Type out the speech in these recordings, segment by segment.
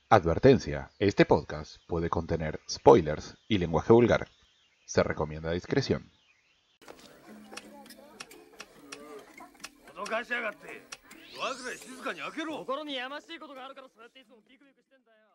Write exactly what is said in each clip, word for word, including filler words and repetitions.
Advertencia, este podcast puede contener spoilers y lenguaje vulgar. Se recomienda discreción. 脅かしやがって。ドアぐらい静かに開けろ。 心にやましいことがあるからそうやっていつもビクビクしてんだよ。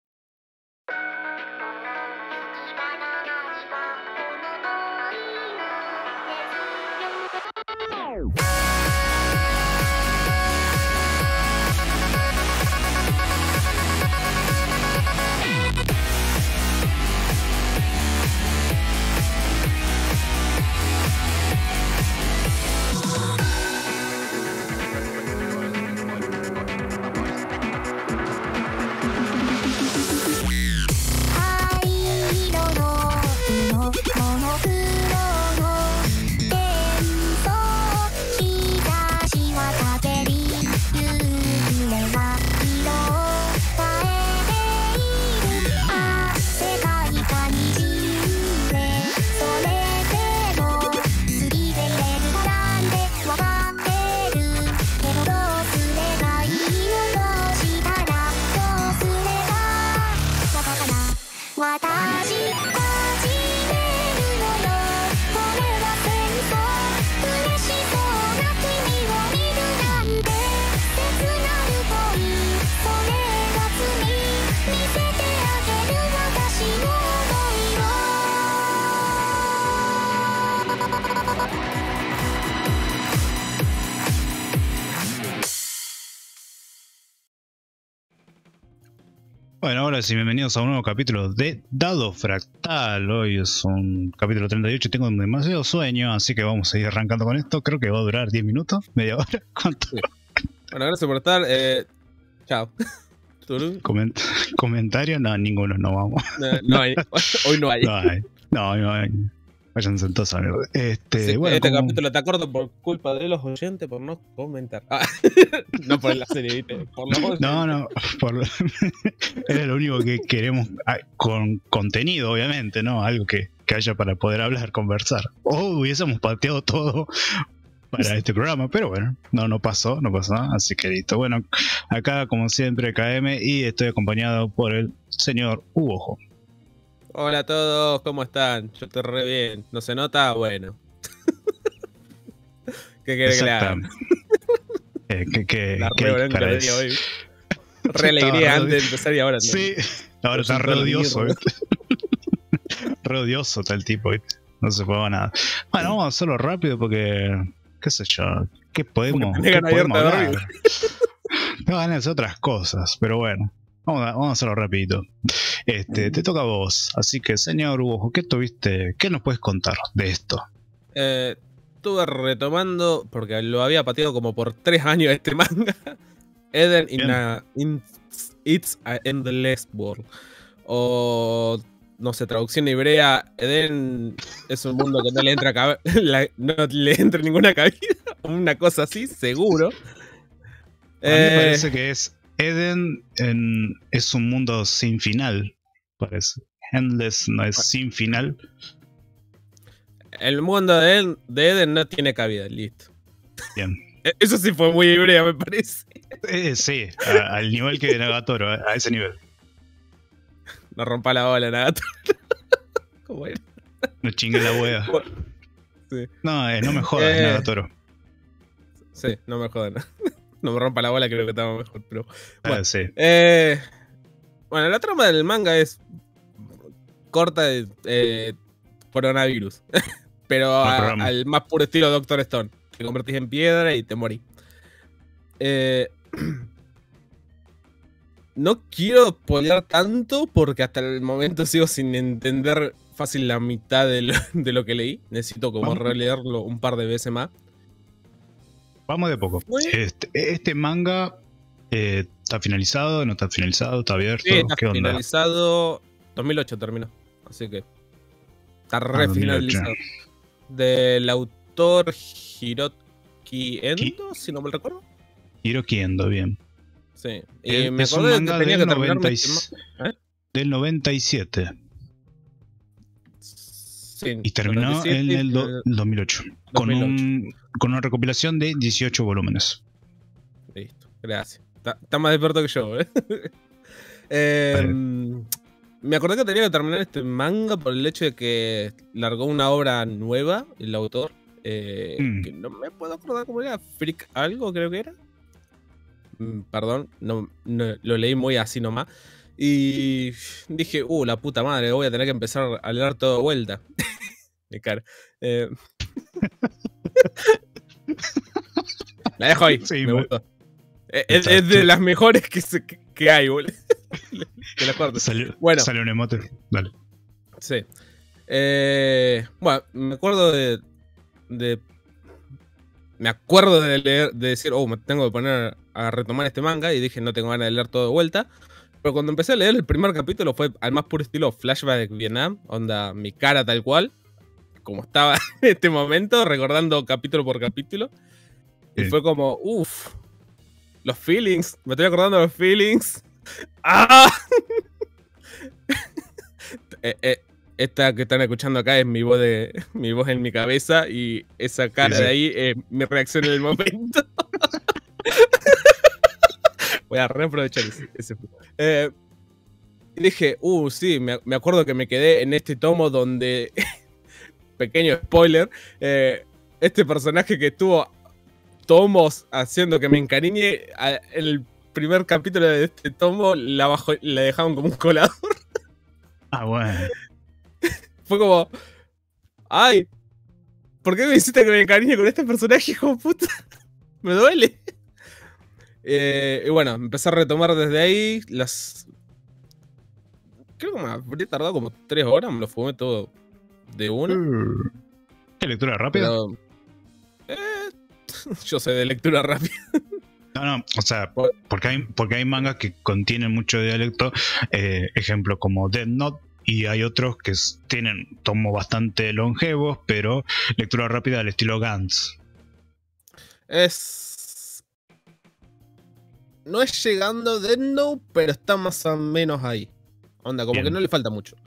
Bueno, ahora sí, bienvenidos a un nuevo capítulo de Dado Fractal. Hoy es un capítulo treinta y ocho, tengo demasiado sueño, así que vamos a ir arrancando con esto. Creo que va a durar diez minutos, media hora. ¿Cuánto? Sí. Bueno, gracias por estar. Eh, chao. Coment ¿Comentario? No, ninguno, no vamos. No, no hay. Hoy no hay. No hay. No, no hay. Váyanse entonces a ver. Este, sí, bueno, este como... capítulo te acuerdo por culpa de los oyentes por no comentar. Ah, no por la serie, ¿viste? Por los oyentes. No, no, por... era lo único que queremos, con contenido, obviamente, ¿no? Algo que, que haya para poder hablar, conversar. O hubiésemos pateado todo para este programa, pero bueno, no, no pasó, no pasó, así que listo. Bueno, acá como siempre K M y estoy acompañado por el señor Hugo. Hola a todos, ¿cómo están? Yo estoy re bien. ¿No se nota? Bueno. ¿Qué querés que le haga? Eh, que, que, La que re bronca de hoy. Re alegría antes de empezar y ahora. Sí, ¿no? Ahora está re odioso, ¿viste? Re odioso está el tipo, ¿viste? No se puede nada. Bueno, vamos a hacerlo rápido porque, qué sé yo, ¿qué podemos, ¿qué podemos hablar? No van a hacer otras cosas, pero bueno. Vamos a, vamos a hacerlo rapidito. Este, te toca a vos. Así que, señor Hugo, ¿qué tuviste? ¿Qué nos puedes contar de esto? Eh, estuve retomando, porque lo había pateado como por tres años este manga. Eden in a, in, It's a Endless World. O, no sé, traducción hebrea. Eden es un mundo que no le entra, la, no le entra ninguna cabida. Una cosa así, seguro. A mí eh, me parece que es Eden en, es un mundo sin final, parece. Endless no es sin final. El mundo de Eden, de Eden no tiene cabida, listo. Bien. Eso sí fue muy hebrea, me parece. Eh, sí, a, al nivel que de Nagatoro, a, a ese nivel. No rompa la bola, Nagatoro. ¿Cómo era? No chingue la hueá. Sí. No, eh, no me jodas, eh, Nagatoro. Sí, no me jodas. No me rompa la bola, creo que estaba mejor, pero bueno, ah, sí. eh, bueno, la trama del manga es corta de eh, coronavirus, pero a, al más puro estilo Doctor Stone. Te convertís en piedra y te morís. Eh, no quiero spoilear tanto porque hasta el momento sigo sin entender fácil la mitad de lo, de lo que leí. Necesito como ¿Vamos? releerlo un par de veces más. Vamos de poco. Este, este manga eh, está finalizado, no está finalizado, está abierto. Sí, está ¿Qué onda? Finalizado. dos mil ocho terminó. Así que está re ah, finalizado. Del autor Hiroki Endo, Ki si no me recuerdo. Hiroki Endo, bien. Sí. Y es, me es un manga tenía del, que noventa y, ¿eh? del noventa y siete. Sí, y terminó en el, do, el dos mil ocho, con, un, con una recopilación de dieciocho volúmenes. Listo, gracias. Está, está más despierto que yo, ¿eh? Eh, me acordé que tenía que terminar este manga por el hecho de que largó una obra nueva, el autor. Eh, mm. Que no me puedo acordar cómo era. Freak algo, creo que era. Mm, perdón, no, no, lo leí muy así nomás. Y dije, uh, la puta madre, voy a tener que empezar a leer todo de vuelta. Mi cara. Eh... La dejo ahí. Sí, me muy... gustó. Es, es de las mejores que, se, que, que hay, boludo. De las cuartas. Salió, bueno. Salió un emote. Dale. Sí. Eh, bueno, me acuerdo de, de. Me acuerdo de leer, de decir, oh, me tengo que poner a retomar este manga. Y dije, no tengo ganas de leer todo de vuelta. Pero cuando empecé a leer el primer capítulo fue al más puro estilo flashback de Vietnam. Onda, mi cara tal cual. Como estaba en este momento, recordando capítulo por capítulo. Y sí. Fue como, uff. Los feelings. Me estoy acordando de los feelings. ¡Ah! eh, eh, esta que están escuchando acá es mi voz, de, mi voz en mi cabeza. Y esa cara sí, sí. de ahí es mi reacción en el momento. Voy a reaprovechar ese. ese. Eh, y dije, uh, sí, me, me acuerdo que me quedé en este tomo donde... Pequeño spoiler. Eh, este personaje que estuvo tomos haciendo que me encariñe, en el primer capítulo de este tomo la, bajó, la dejaban como un colador. Ah, bueno. Fue como, ay, ¿por qué me hiciste que me encariñe con este personaje, hijo de puta? Me duele. Eh, y bueno, empecé a retomar desde ahí las... Creo que me habría tardado como tres horas, me lo fumé todo de una. ¿Qué lectura rápida? Pero, eh, yo sé de lectura rápida. No, no, o sea, porque hay, porque hay mangas que contienen mucho dialecto, eh, ejemplo como Death Note, y hay otros que tienen tomos bastante longevos, pero lectura rápida al estilo Gantz. Es... No es llegando Death Note, pero está más o menos ahí. Onda, como Bien. que no le falta mucho.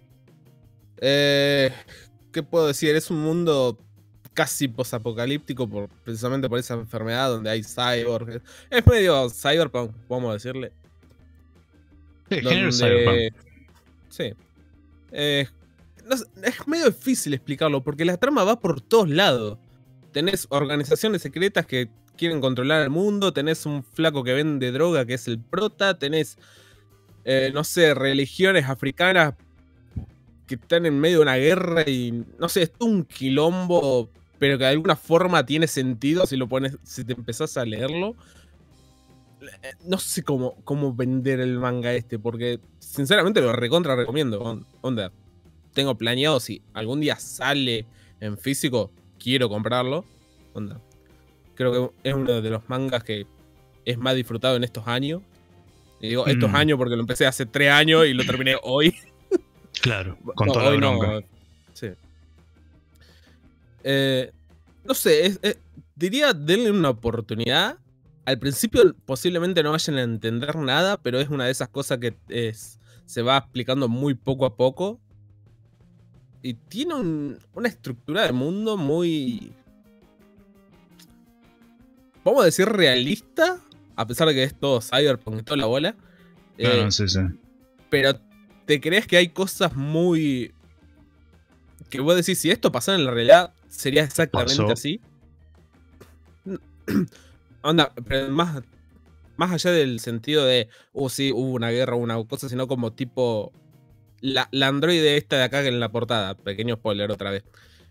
Eh, ¿Qué puedo decir? Es un mundo casi posapocalíptico por, precisamente por esa enfermedad donde hay cyborg. Es medio cyberpunk, vamos a decirle. Sí, género cyberpunk. Sí. Eh, no, es medio difícil explicarlo porque la trama va por todos lados. Tenés organizaciones secretas que quieren controlar el mundo, tenés un flaco que vende droga que es el prota, tenés, eh, no sé, religiones africanas que están en medio de una guerra y no sé, es todo un quilombo, pero que de alguna forma tiene sentido si lo pones, si te empezás a leerlo. No sé cómo, cómo vender el manga este, porque sinceramente lo recontra recomiendo. Onda, tengo planeado, si algún día sale en físico, quiero comprarlo. Onda, creo que es uno de los mangas que es más disfrutado en estos años. Y digo estos mm. años porque lo empecé hace tres años y lo terminé hoy. Claro, con no, toda hoy la bronca. No, sí. Eh, no sé, es, es, diría denle una oportunidad. Al principio posiblemente no vayan a entender nada, pero es una de esas cosas que es, se va explicando muy poco a poco. Y tiene un, una estructura de mundo muy... vamos a decir realista, a pesar de que es todo cyberpunk y toda la bola. Claro, eh, sí, sí. Pero te crees que hay cosas muy... que vos decís, si esto pasara en la realidad, sería exactamente ¿Pasó? así. Onda, pero más, más allá del sentido de, oh sí, hubo una guerra o una cosa, sino como tipo... La, la androide esta de acá en la portada, pequeño spoiler otra vez,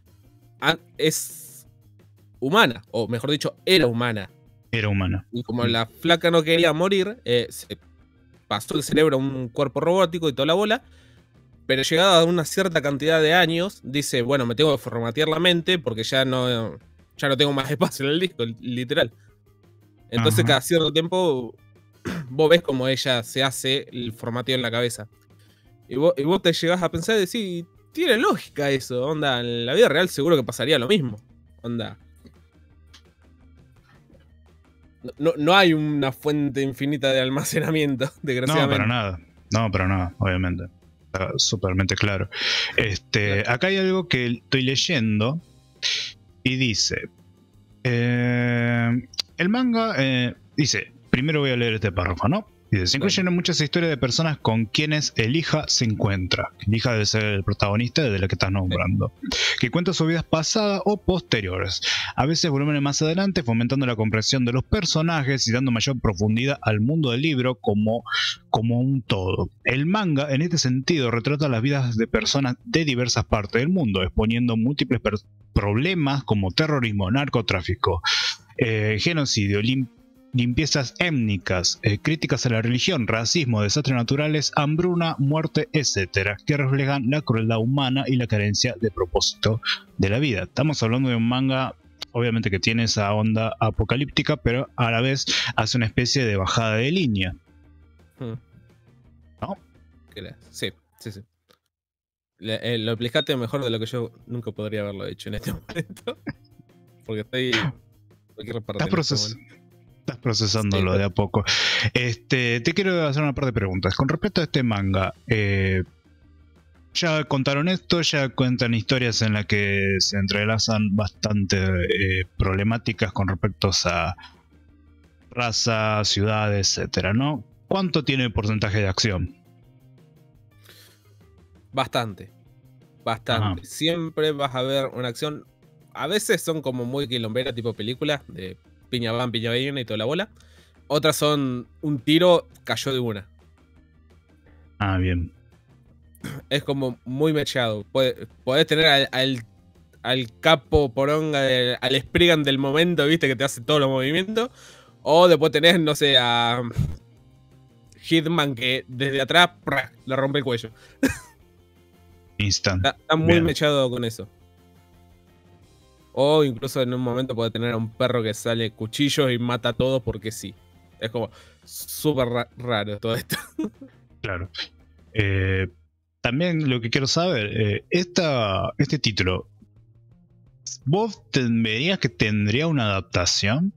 es humana, o mejor dicho, era humana. Era humana. Y como mm. la flaca no quería morir, eh, se pasó el cerebro a un cuerpo robótico y toda la bola. Pero llegada a una cierta cantidad de años, dice, bueno, me tengo que formatear la mente porque ya no, ya no tengo más espacio en el disco, literal. Entonces Ajá. cada cierto tiempo vos ves como ella se hace el formateo en la cabeza. Y vos, y vos te llegás a pensar y decís, tiene lógica eso, onda, en la vida real seguro que pasaría lo mismo. Onda. No, no hay una fuente infinita de almacenamiento, desgraciadamente. No, para nada. No, para nada, obviamente. Está súpermente claro. Este, claro. Acá hay algo que estoy leyendo y dice... Eh, el manga... Eh, dice, primero voy a leer este párrafo, ¿no? Y se incluyen muchas historias de personas con quienes el hija se encuentra. El hija debe ser el protagonista de la que estás nombrando. Que cuenta sus vidas pasadas o posteriores. A veces volúmenes más adelante, fomentando la comprensión de los personajes y dando mayor profundidad al mundo del libro como, como un todo. El manga, en este sentido, retrata las vidas de personas de diversas partes del mundo, exponiendo múltiples problemas como terrorismo, narcotráfico, eh, genocidio, limpieza, limpiezas étnicas, eh, críticas a la religión, racismo, desastres naturales, hambruna, muerte, etcétera, que reflejan la crueldad humana y la carencia de propósito de la vida. Estamos hablando de un manga, obviamente que tiene esa onda apocalíptica, pero a la vez hace una especie de bajada de línea. Hmm. ¿No? Sí, sí, sí. Le, eh, lo explicaste mejor de lo que yo nunca podría haberlo hecho en este momento. Porque estoy... Estás, proces estás procesándolo sí, de a poco. Este, te quiero hacer una par de preguntas. Con respecto a este manga, eh, ya contaron esto, ya cuentan historias en las que se entrelazan bastante eh, problemáticas con respecto a raza, ciudades, etcétera, ¿no? ¿Cuánto tiene el porcentaje de acción? Bastante. Bastante. Ajá. Siempre vas a ver una acción. A veces son como muy quilombera, tipo películas de piña van, piña viene y toda la bola. Otras son un tiro, cayó de una. Ah, bien. Es como muy mechado. Podés, podés tener al, al, al capo poronga, de, al Spriggan del momento, viste, que te hace todos los movimientos. O después tenés, no sé, a Hitman que desde atrás ¡prá!, le rompe el cuello. Instant. Está, está muy bien mechado con eso. O incluso en un momento puede tener a un perro que sale cuchillos y mata a todos porque sí. Es como súper ra raro todo esto. Claro. Eh, también lo que quiero saber, eh, esta, este título, ¿vos te verías que tendría una adaptación?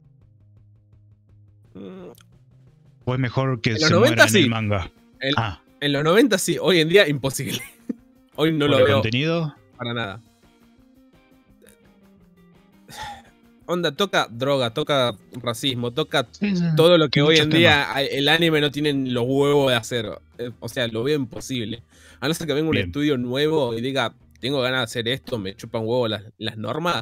Mm. ¿O es mejor que se muera en sí. el manga? El, ah. En los noventa sí, hoy en día imposible. Hoy no lo veo. Contenido? Para nada. Onda, toca droga, toca racismo, toca sí, sí. todo lo que hoy en día temas. El anime no tiene los huevos de hacer. O sea, lo veo imposible. A no ser que venga un Bien. estudio nuevo y diga, tengo ganas de hacer esto, me chupan huevo las, las normas.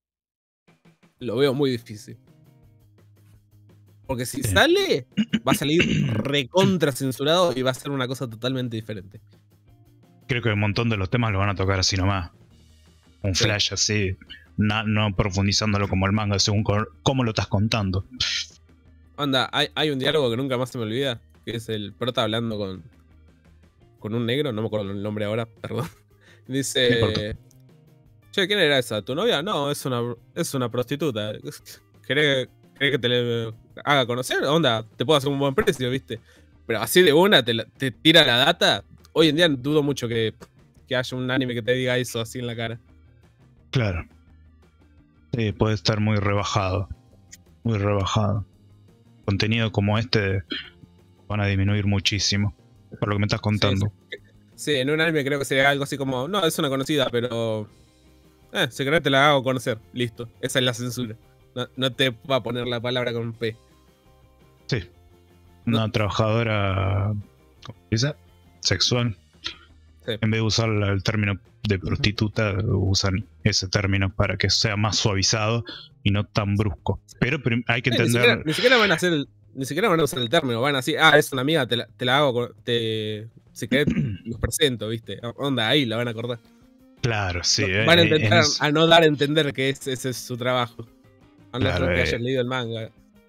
Lo veo muy difícil. Porque si Bien. sale, va a salir recontra censurado y va a ser una cosa totalmente diferente. Creo que un montón de los temas lo van a tocar así nomás. Un sí. flash así. No, no profundizándolo como el manga, según cómo lo estás contando. Onda, hay, hay un diálogo que nunca más se me olvida, que es el prota hablando con con un negro, no me acuerdo el nombre ahora, perdón. Dice, che, ¿quién era esa? ¿Tu novia? No, es una, es una prostituta. ¿Querés, ¿Querés que te le haga conocer? Onda, te puedo hacer un buen precio, ¿viste? Pero así de una, te, te tira la data. Hoy en día dudo mucho que, que haya un anime que te diga eso así en la cara. Claro. Sí, puede estar muy rebajado. Muy rebajado. Contenido como este van a disminuir muchísimo. Por lo que me estás contando. Sí, sí. sí, en un anime creo que sería algo así como, no, es una conocida, pero eh, si querés te la hago conocer. Listo, esa es la censura. No, no te va a poner la palabra con P. Sí. Una no. trabajadora, ¿cómo dice? Sexual. Sí. En vez de usar el término de prostituta, usan ese término para que sea más suavizado y no tan brusco. Pero, pero hay que entender. Ni siquiera, ni siquiera van a hacer el, ni siquiera van a usar el término, van a decir, ah, es una amiga, te la, te la hago, te, si querés, los presento, ¿viste? Onda, ahí la van a acordar. Claro, sí. Van a eh, intentar es... a no dar a entender que ese, ese es su trabajo. A no claro, que eh... hayas leído el manga.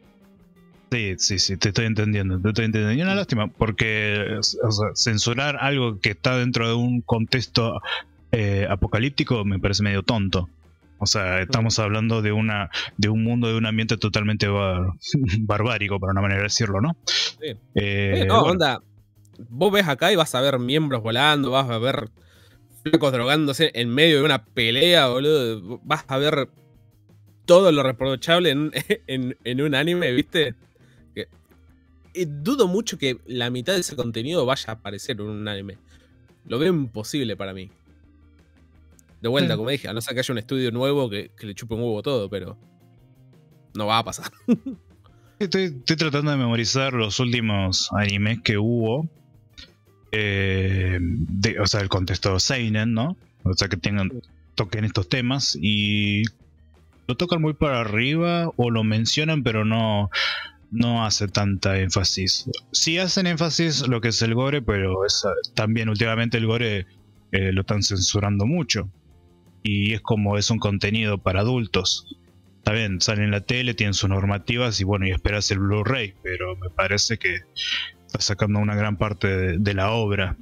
Sí, sí, sí, te estoy entendiendo, te estoy entendiendo. Y una lástima, porque o sea, censurar algo que está dentro de un contexto eh, apocalíptico me parece medio tonto. O sea, estamos hablando de una de un mundo, de un ambiente totalmente bar barbárico, por una manera de decirlo, ¿no? Sí. Eh, sí, no, bueno. Onda, vos ves acá y vas a ver miembros volando, vas a ver flacos drogándose en medio de una pelea, boludo. Vas a ver todo lo reprochable en, en, en un anime, ¿viste? Que, y dudo mucho que la mitad de ese contenido vaya a aparecer en un anime. Lo veo imposible para mí. De vuelta, sí. como dije, a no ser que haya un estudio nuevo que, que le chupe un huevo todo, pero no va a pasar. Estoy, estoy tratando de memorizar los últimos animes que hubo. Eh, de, o sea, el contexto seinen, ¿no? O sea, que tengan, toquen estos temas y lo tocan muy para arriba o lo mencionan, pero no, no hace tanta énfasis. Sí hacen énfasis lo que es el gore, pero es, también últimamente el gore eh, lo están censurando mucho. Y es como es un contenido para adultos. Está bien, sale en la tele, tienen sus normativas y bueno, y esperas el Blu-ray, pero me parece que está sacando una gran parte de, de la obra.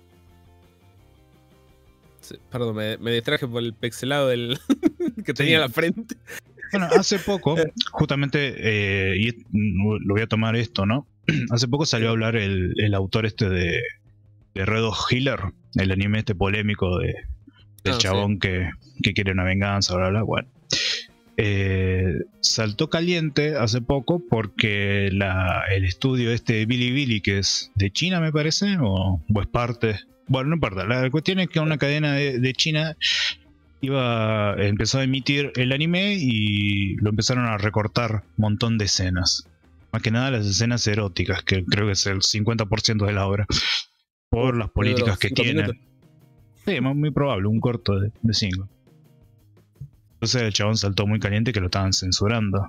Sí, perdón, me, me distraje por el pixelado del que tenía sí. en la frente. Bueno, hace poco, justamente, eh, y lo voy a tomar esto, ¿no? Hace poco salió a hablar el, el autor este de, de Red Hot Healer, el anime este polémico de, del ah, chabón sí. que, que quiere una venganza, bla, bla, bueno. Eh, saltó caliente hace poco porque la, el estudio este de Bilibili, que es de China me parece, o, o es parte, bueno, no importa, la cuestión es que una cadena de, de China iba, empezó a emitir el anime y lo empezaron a recortar un montón de escenas, más que nada las escenas eróticas, que creo que es el cincuenta por ciento de la obra, por las políticas que tiene. Sí, muy probable, un corto de cinco. Entonces el chabón saltó muy caliente que lo estaban censurando.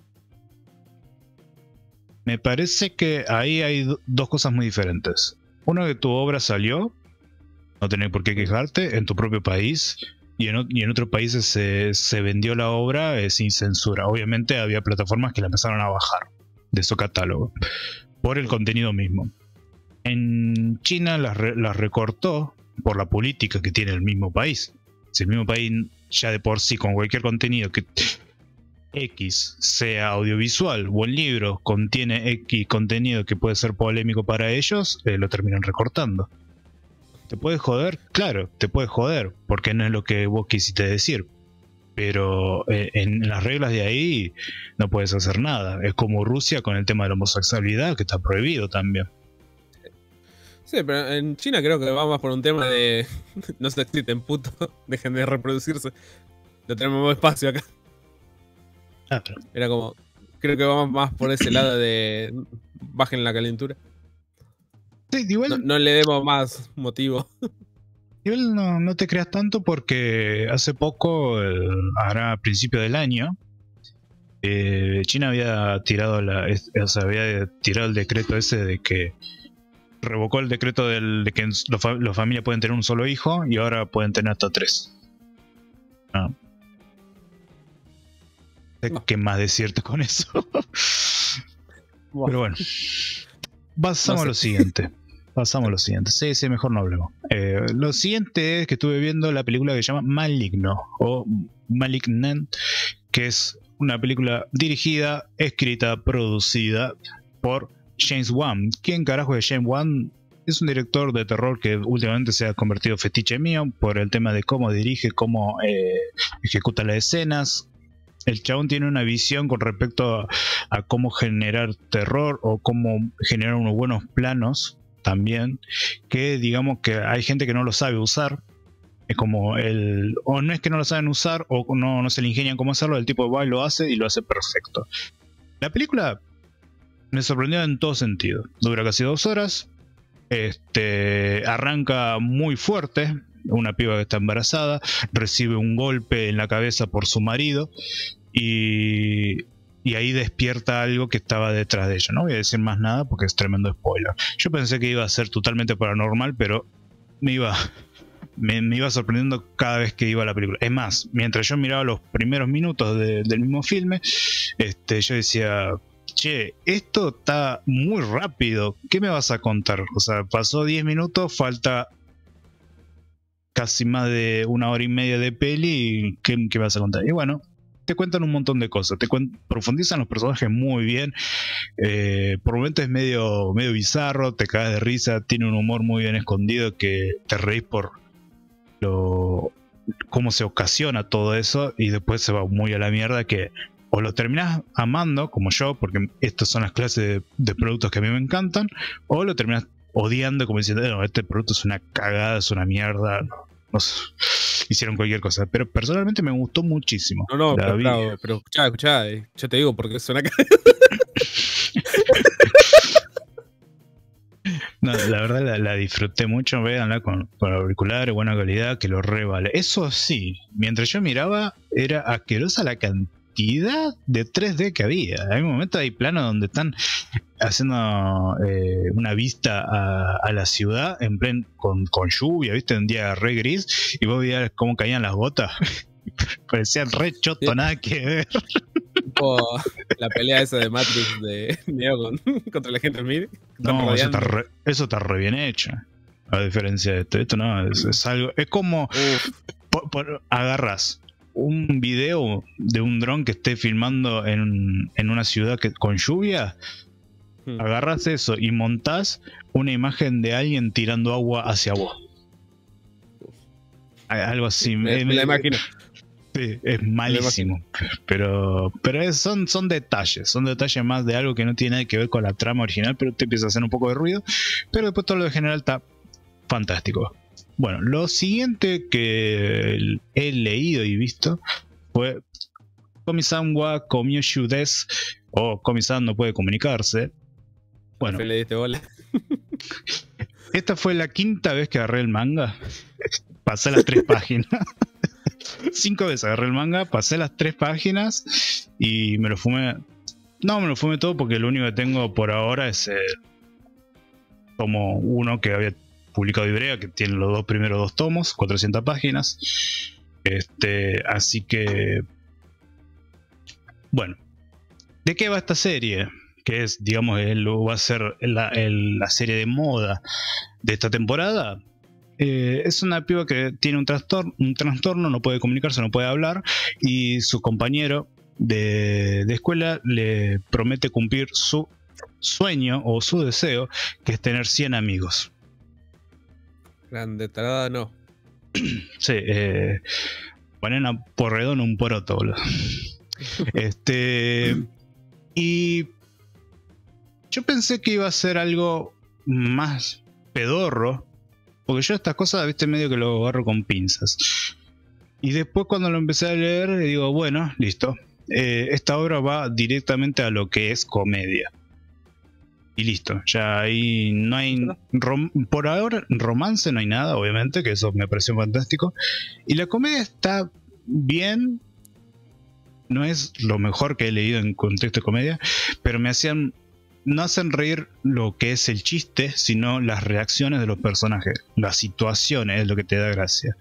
Me parece que ahí hay do dos cosas muy diferentes. Uno, que tu obra salió, no tenés por qué quejarte, en tu propio país, y en, y en otros países se, se vendió la obra eh, sin censura. Obviamente había plataformas que la empezaron a bajar de su catálogo, por el contenido mismo. En China las re la recortó por la política que tiene el mismo país. Si el mismo país ya de por sí con cualquier contenido que X sea audiovisual o el libro contiene X contenido que puede ser polémico para ellos, eh, lo terminan recortando. ¿Te puede joder? Claro, te puede joder, porque no es lo que vos quisiste decir. Pero eh, en las reglas de ahí no puedes hacer nada. Es como Rusia con el tema de la homosexualidad, que está prohibido también. Sí, pero en China creo que va más por un tema de no se exciten, puto, dejen de reproducirse. No tenemos más espacio acá. Ah, pero... Era como, creo que vamos más por ese lado de bajen la calentura. Sí, igual... No, no le demos más motivo. Igual no, no te creas tanto porque hace poco, eh, ahora a principio del año, eh, China había tirado la, o sea, había tirado el decreto ese de que revocó el decreto del, de que las la familias pueden tener un solo hijo y ahora pueden tener hasta tres. No. No. ¿Qué más decirte con eso? Wow. Pero bueno, pasamos no sé. a lo siguiente. Pasamos a lo siguiente. Sí, sí, mejor no hablemos. Eh, lo siguiente es que estuve viendo la película que se llama Maligno o Malignant, que es una película dirigida, escrita, producida por James Wan. ¿Quién carajo es James Wan? Es un director de terror que últimamente se ha convertido en fetiche mío por el tema de cómo dirige, cómo eh, ejecuta las escenas. El chabón tiene una visión con respecto a, a cómo generar terror o cómo generar unos buenos planos también, que digamos que hay gente que no lo sabe usar. Es como el, o no es que no lo saben usar o no, no se le ingenian cómo hacerlo, el tipo va y lo hace y lo hace perfecto. La película me sorprendió en todo sentido. Dura casi dos horas. Este, arranca muy fuerte. Una piba que está embarazada recibe un golpe en la cabeza por su marido y, y ahí despierta algo que estaba detrás de ella. No voy a decir más nada porque es tremendo spoiler. Yo pensé que iba a ser totalmente paranormal, pero me iba, me, me iba sorprendiendo cada vez que iba a la película. Es más, mientras yo miraba los primeros minutos de, del mismo filme, este, yo decía... Che, esto está muy rápido. ¿Qué me vas a contar? O sea, pasó diez minutos, falta casi más de una hora y media de peli. ¿Qué, qué me vas a contar? Y bueno, te cuentan un montón de cosas. Te profundizan los personajes muy bien. Eh, por momentos es medio, medio bizarro, te caes de risa. Tiene un humor muy bien escondido que te reís por lo cómo se ocasiona todo eso. Y después se va muy a la mierda que... O lo terminás amando, como yo, porque estas son las clases de, de productos que a mí me encantan, o lo terminás odiando, como diciendo, no, este producto es una cagada, es una mierda, no, no sé, hicieron cualquier cosa. Pero personalmente me gustó muchísimo. No, no, pero, claro, pero escuchá, escuchá, yo te digo porque es una cagada. No, la verdad la, la disfruté mucho, véanla con, con auriculares, buena calidad, que lo re vale. Eso sí, mientras yo miraba, era asquerosa la cantidad de tres D que había. Hay momentos, hay planos donde están haciendo eh, una vista a, a la ciudad en plen, con, con lluvia, viste, un día re gris, y vos veías cómo caían las gotas. Parecían re choto, sí. Nada que ver. Tipo la pelea esa de Matrix de Neo con, contra la gente Smith. No, eso está, re, eso está re bien hecho. A diferencia de esto, esto no, es, es algo. Es como por, por, agarras un video de un dron que esté filmando en, en una ciudad que, con lluvia. Hmm. Agarras eso y montás una imagen de alguien tirando agua hacia vos. Algo así. Me, me la imagino. Sí, es malísimo, pero pero es, son, son detalles, son detalles más de algo que no tiene nada que ver con la trama original, pero te empieza a hacer un poco de ruido, pero después todo lo de general está fantástico. Bueno, lo siguiente que he leído y visto fue Komi-san wa Komyushu desu, o Komi-san no puede comunicarse. Bueno, le diste bola. Esta fue la quinta vez que agarré el manga, pasé las tres páginas. Cinco veces agarré el manga, pasé las tres páginas y me lo fumé. No, me lo fumé todo porque lo único que tengo por ahora es el tomo uno que había publicado Ibrea, que tiene los dos primeros dos tomos, cuatrocientas páginas. Este, así que... Bueno, ¿de qué va esta serie? Que es, digamos, el, va a ser la, el, la serie de moda de esta temporada. Eh, es una piba que tiene un trastorno, un trastorno, no puede comunicarse, no puede hablar, y su compañero de, de escuela le promete cumplir su sueño o su deseo, que es tener cien amigos. Grande tarada, no. Sí, eh, ponen a Porredón un poroto, boludo. Este, y yo pensé que iba a ser algo más pedorro, porque yo estas cosas, viste, medio que lo agarro con pinzas. Y después cuando lo empecé a leer, digo, bueno, listo. Eh, esta obra va directamente a lo que es comedia. Y listo, ya ahí no hay... Rom por ahora, romance no hay nada, obviamente, que eso me pareció fantástico. Y la comedia está bien. No es lo mejor que he leído en contexto de comedia, pero me hacían... No hacen reír lo que es el chiste, sino las reacciones de los personajes. Las situaciones es lo que te da gracia.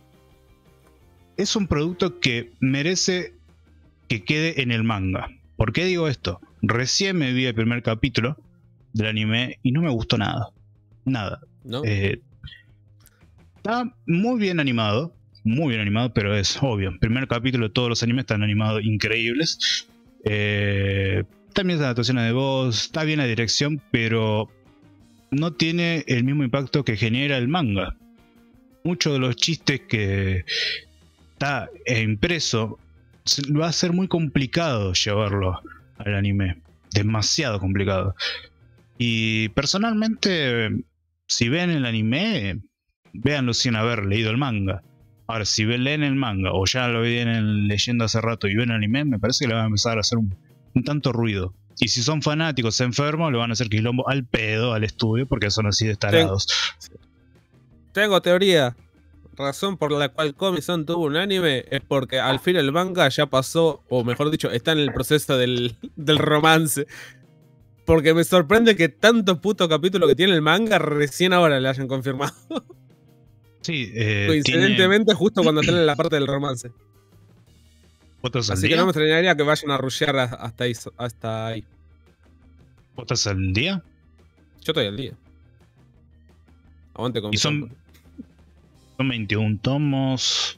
Es un producto que merece que quede en el manga. ¿Por qué digo esto? Recién me vi el primer capítulo del anime y no me gustó nada. Nada. ¿No? Eh, está muy bien animado. Muy bien animado, pero es obvio. El primer capítulo de todos los animes están animados increíbles. Eh... También las adaptaciones de voz, está bien la dirección, pero no tiene el mismo impacto que genera el manga. Muchos de los chistes que está impreso va a ser muy complicado llevarlo al anime. Demasiado complicado. Y personalmente, si ven el anime, véanlo sin haber leído el manga. Ahora, si leen el manga o ya lo vienen leyendo hace rato y ven el anime, me parece que le van a empezar a hacer un... un tanto ruido. Y si son fanáticos enfermos, le van a hacer quilombo al pedo al estudio porque son así de tarados. Tengo, tengo teoría. Razón por la cual Komi-san tuvo un anime es porque al fin el manga ya pasó, o mejor dicho, está en el proceso del, del romance. Porque me sorprende que tanto puto capítulo que tiene el manga recién ahora le hayan confirmado. Sí, eh, coincidentemente tiene... justo cuando están en la parte del romance. Así día? que no me extrañaría que vayan a rushear hasta ahí. Hasta ahí. ¿Vos estás al día? Yo estoy al día. Aguante con y son, son veintiún tomos.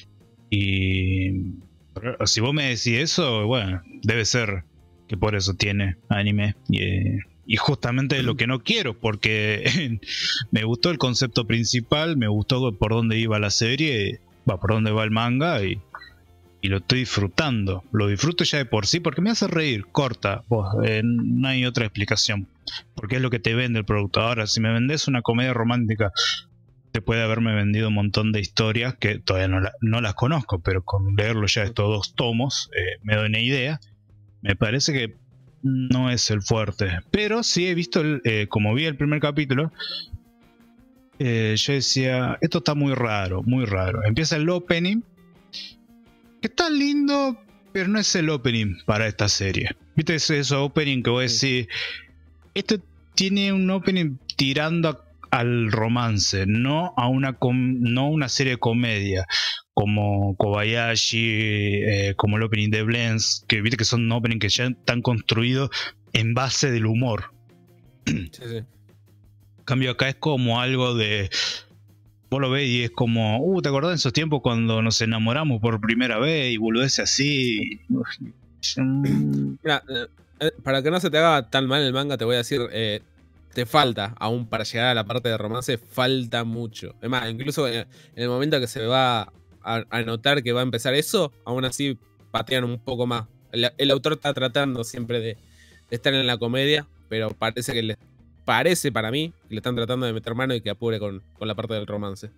Y si vos me decís eso, bueno, debe ser que por eso tiene anime. Y, y justamente lo que no quiero, porque me gustó el concepto principal, me gustó por dónde iba la serie, va por dónde va el manga y... Y lo estoy disfrutando. Lo disfruto ya de por sí porque me hace reír. Corta. Vos, eh, no hay otra explicación. Porque es lo que te vende el producto. Ahora, si me vendés una comedia romántica, te puede haberme vendido un montón de historias que todavía no, la, no las conozco. Pero con leerlo ya estos dos tomos, eh, me doy una idea. Me parece que no es el fuerte. Pero sí he visto, el, eh, como vi el primer capítulo, eh, yo decía, esto está muy raro, muy raro. Empieza el opening, que está lindo, pero no es el opening para esta serie. ¿Viste ese, ese opening que vos decís? Esto tiene un opening tirando a, al romance, no a una, com, no una serie de comedia. Como Kobayashi, eh, como el opening de Blends, que viste que son openings que ya están construidos en base del humor. Sí, sí. En cambio acá es como algo de... Vos lo ves y es como... Uh, ¿te acordás de esos tiempos cuando nos enamoramos por primera vez y boludeces así? Mira, eh, para que no se te haga tan mal el manga, te voy a decir... Eh, te falta, aún para llegar a la parte de romance, falta mucho. Es más, incluso en el momento que se va... A, a notar que va a empezar eso, aún así patean un poco más. El, el autor está tratando siempre de, de estar en la comedia, pero parece que le parece para mí que le están tratando de meter mano y que apure con, con la parte del romance.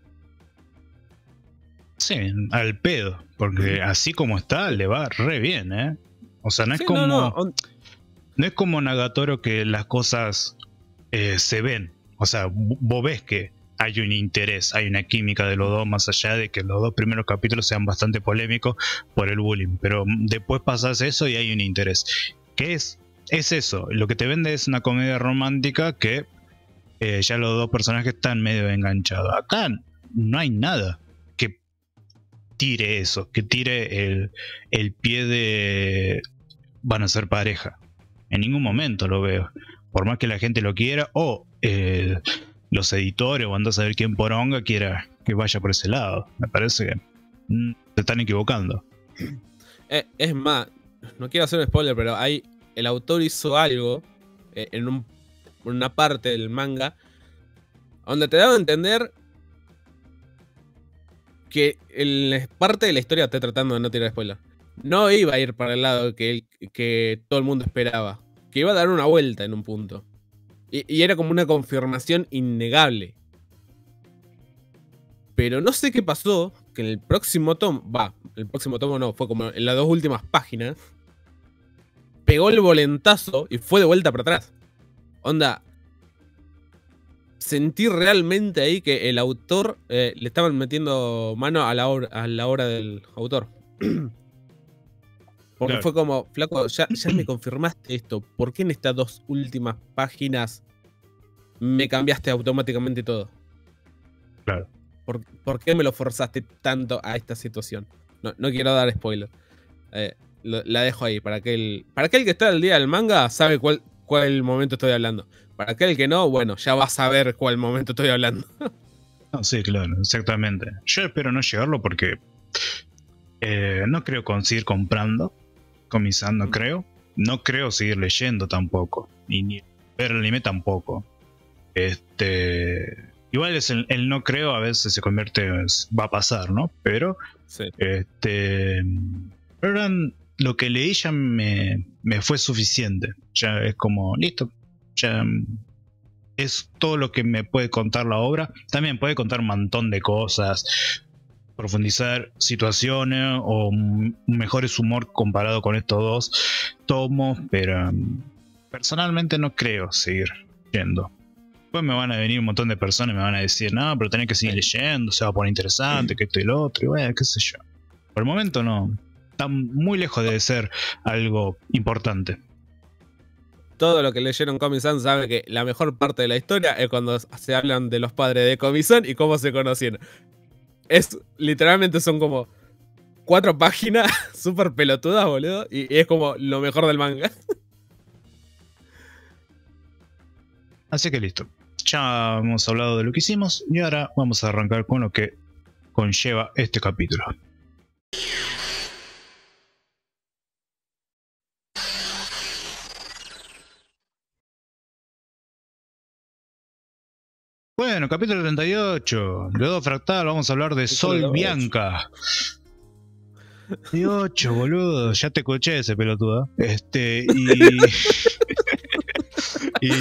Sí, al pedo, porque así como está le va re bien, ¿eh? O sea, no es sí, como no, no. no es como Nagatoro que las cosas eh, se ven. O sea, vos ves que hay un interés, hay una química de los dos, más allá de que los dos primeros capítulos sean bastante polémicos por el bullying. Pero después pasas eso y hay un interés. ¿Qué es? Es eso. Lo que te vende es una comedia romántica que eh, ya los dos personajes están medio enganchados. Acá no hay nada que tire eso, que tire el, el pie de van a ser pareja. En ningún momento lo veo. Por más que la gente lo quiera o... Eh, los editores o andás a ver quién poronga quiera que vaya por ese lado. Me parece que mm, se están equivocando. Eh, es más, no quiero hacer un spoiler, pero hay el autor hizo algo eh, en un, una parte del manga donde te daba a entender que el, parte de la historia, estoy tratando de no tirar spoiler, no iba a ir para el lado que, él, que todo el mundo esperaba, que iba a dar una vuelta en un punto. Y, y era como una confirmación innegable. Pero no sé qué pasó, que en el próximo tomo, va, el próximo tomo no, fue como en las dos últimas páginas, pegó el volentazo y fue de vuelta para atrás. Onda, sentí realmente ahí que el autor eh, le estaban metiendo mano a la obra, a la obra del autor. Porque claro. Fue como, flaco, ya, ya me confirmaste esto. ¿Por qué en estas dos últimas páginas me cambiaste automáticamente todo? Claro. ¿Por, ¿por qué me lo forzaste tanto a esta situación? No, no quiero dar spoiler. Eh, lo, la dejo ahí. Para aquel, para aquel que está al día del manga, sabe cuál, cuál momento estoy hablando. Para aquel que no, bueno, ya va a saber cuál momento estoy hablando. No, sí, claro, exactamente. Yo espero no llegarlo porque eh, no creo conseguir comprando. Comisán no creo. No creo seguir leyendo tampoco. Y ni ver el anime tampoco. Este. Igual es el, el no creo, a veces se convierte. Va a pasar, ¿no? Pero. Sí. Este. Pero lo que leí ya me, me fue suficiente. Ya es como. Listo. Ya. Es todo lo que me puede contar la obra. También puede contar un montón de cosas. Profundizar situaciones o mejores humor comparado con estos dos tomos, pero um, personalmente no creo seguir yendo. Después me van a venir un montón de personas y me van a decir, no, pero tenés que seguir leyendo, se va a poner interesante, que esto y lo otro, y bueno, qué sé yo. Por el momento no, está muy lejos de ser algo importante. Todo lo que leyeron Komi-san sabe que la mejor parte de la historia es cuando se hablan de los padres de Komi-san y cómo se conocieron. Es, literalmente son como cuatro páginas súper pelotudas, boludo. Y, y es como lo mejor del manga. Así que listo. Ya hemos hablado de lo que hicimos. Y ahora vamos a arrancar con lo que conlleva este capítulo. Bueno, capítulo treinta y ocho. Luego Fractal, vamos a hablar de Sol Bianca. treinta y ocho, boludo. Ya te escuché ese pelotudo. Este, y. y.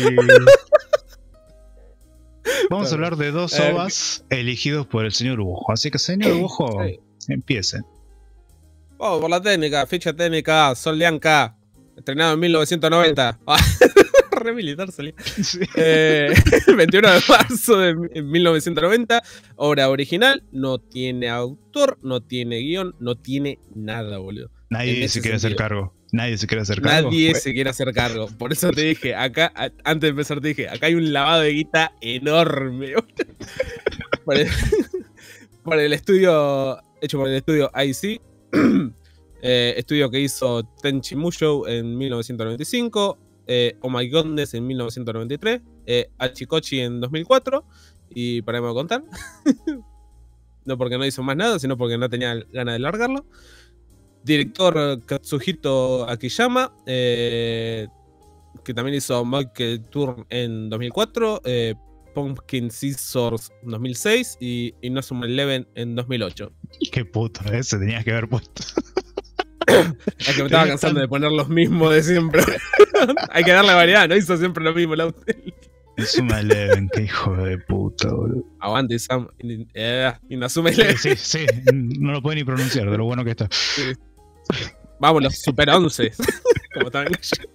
Vamos a hablar de dos ovas elegidos por el señor Bojo. Así que, señor Bojo, empiece. Vamos por la técnica, ficha técnica, Sol Bianca. estrenado en mil novecientos noventa. Re militar salía. Sí. Eh, el veintiuno de marzo de mil novecientos noventa. Obra original. No tiene autor, no tiene guión, no tiene nada, boludo. Nadie se quiere hacer cargo. Nadie se quiere hacer cargo. Nadie se quiere hacer cargo. Por eso te dije, acá, antes de empezar, te dije, acá hay un lavado de guita enorme. por, el, por el estudio, hecho por el estudio I C, eh, estudio que hizo Tenchi Mushou en mil novecientos noventa y cinco, eh, Oh My Godness en mil novecientos noventa y tres, eh, Hachikochi en dos mil cuatro, y paremos de contar. No porque no hizo más nada, sino porque no tenía ganas de largarlo. Director Katsuhito Akiyama, eh, que también hizo Michael Turn en dos mil cuatro, eh, Pumpkin Scissors en dos mil seis y Inazuma Eleven en dos mil ocho. Qué puto, ese tenías que haber puesto. Es que me estaba cansando de poner los mismos de siempre. Hay que darle variedad, no hizo siempre lo mismo. La... Inazuma Eleven, qué hijo de puta, boludo. Aguante, Sam. Eh, Inazuma Eleven. Sí, sí, sí, no lo puede ni pronunciar, de lo bueno que está. Sí. Vamos, los Super once. Como estaban.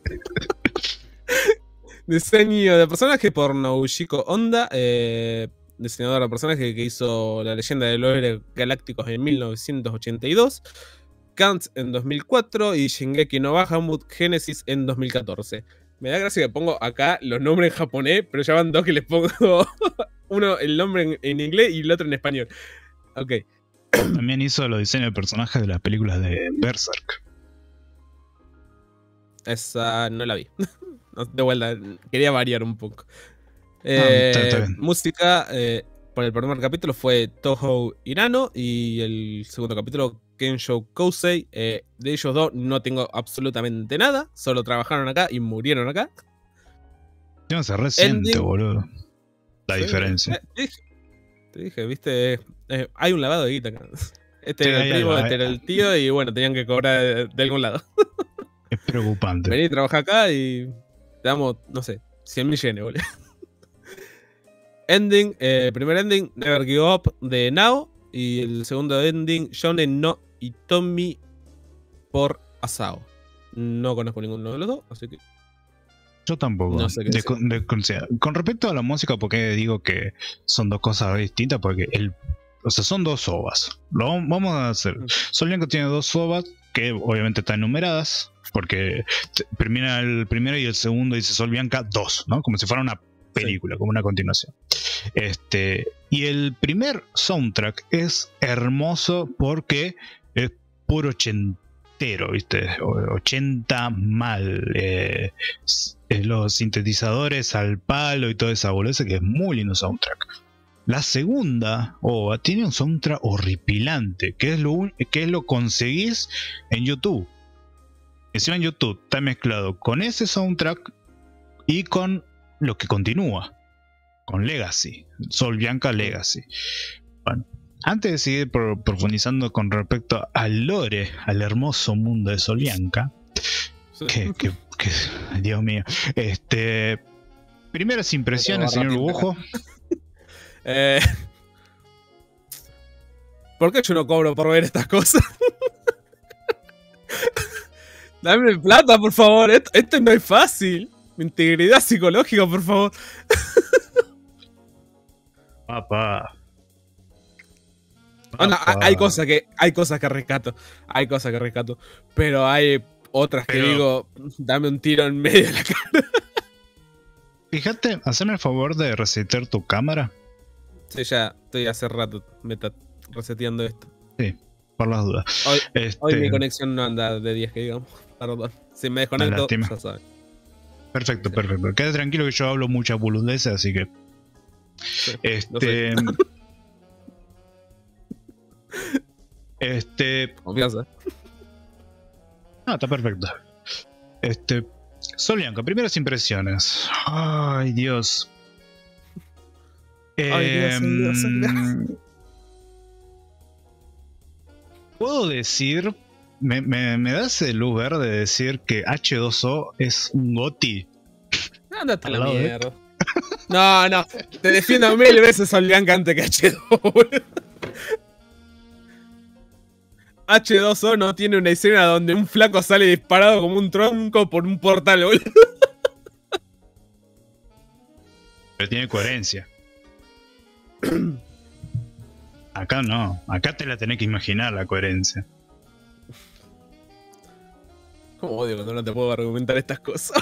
Diseño de personaje por Nobushiko Honda, eh, diseñador de personaje que hizo La Leyenda de los Héroes Galácticos en mil novecientos ochenta y dos, Gantz en dos mil cuatro y Shingeki no Bahamut Genesis en dos mil catorce. Me da gracia que pongo acá los nombres en japonés, pero ya van dos que les pongo uno el nombre en, en inglés y el otro en español. Ok. También hizo los diseños de personajes de las películas de Berserk. Esa no la vi. De vuelta, quería variar un poco. Eh, ah, está, está bien. Música eh, por el primer capítulo fue Toho Hirano y el segundo capítulo Kensho Kousei. Eh, de ellos dos no tengo absolutamente nada, solo trabajaron acá y murieron acá. No se resiente, boludo. La sí, diferencia. Eh, te, dije, te dije, viste, eh, hay un lavado de guita acá. Este sí, era el primo, ahí, este ahí. Era el tío y bueno, tenían que cobrar de, de algún lado. Es preocupante. Vení, trabaja acá y te damos, no sé, cien mil yenes, boludo. Ending, eh, primer ending, Never Give Up de Nao. Y el segundo ending, Shonen no Itomi por Asao. No conozco ninguno de los dos, así que... Yo tampoco. No sé qué de, de, de, con respecto a la música, porque digo que son dos cosas distintas, porque el... O sea, son dos ovas. Lo vamos a hacer. Sol Blanco tiene dos ovas que obviamente están numeradas, porque termina el primero y el segundo dice Sol Bianca dos, ¿no? Como si fuera una película, sí, como una continuación. Este, y el primer soundtrack es hermoso porque es puro ochentero, ¿viste? ochenta mal. Eh, los sintetizadores al palo y toda esa boludez, que es muy lindo soundtrack. La segunda ova oh, tiene un soundtrack horripilante, que es lo, que es lo conseguís en YouTube. Encima en YouTube está mezclado con ese soundtrack y con lo que continúa, con Legacy, Sol Bianca Legacy. Bueno, antes de seguir pro, profundizando con respecto al lore, al hermoso mundo de Sol Bianca, que, que, que, Dios mío, este, primeras impresiones, señor Bujo. Eh, ¿Por qué yo no cobro por ver estas cosas? Dame plata, por favor. Esto, esto no es fácil. Mi integridad psicológica, por favor. Papá. Oh, no, hay cosas que hay cosas que rescato. Hay cosas que rescato. Pero hay otras pero... que digo, dame un tiro en medio de la cara. Fíjate, hazme el favor de resetear tu cámara. Sí, ya estoy hace rato meta reseteando esto. Sí, por las dudas. Hoy, este... hoy mi conexión no anda de diez, que digamos. Perdón. Si me desconecto, ya sabes. Perfecto, sí. perfecto. Quede tranquilo que yo hablo mucha boludeces, así que... Sí, este... este... Confianza. Ah, está perfecto. Este... Sol Bianca, primeras impresiones. Ay, Dios. Ay, Dios, eh, Dios, Dios. Puedo decir, me, me, me das el luz verde de decir que H dos O es un GOTY. Ándate a la mierda. No, no, te defiendo mil veces Sol Bianca antes que H dos O. H dos O no tiene una escena donde un flaco sale disparado como un tronco por un portal, boludo. Pero tiene coherencia. Acá no, acá te la tenés que imaginar la coherencia. Como odio cuando no te puedo argumentar estas cosas.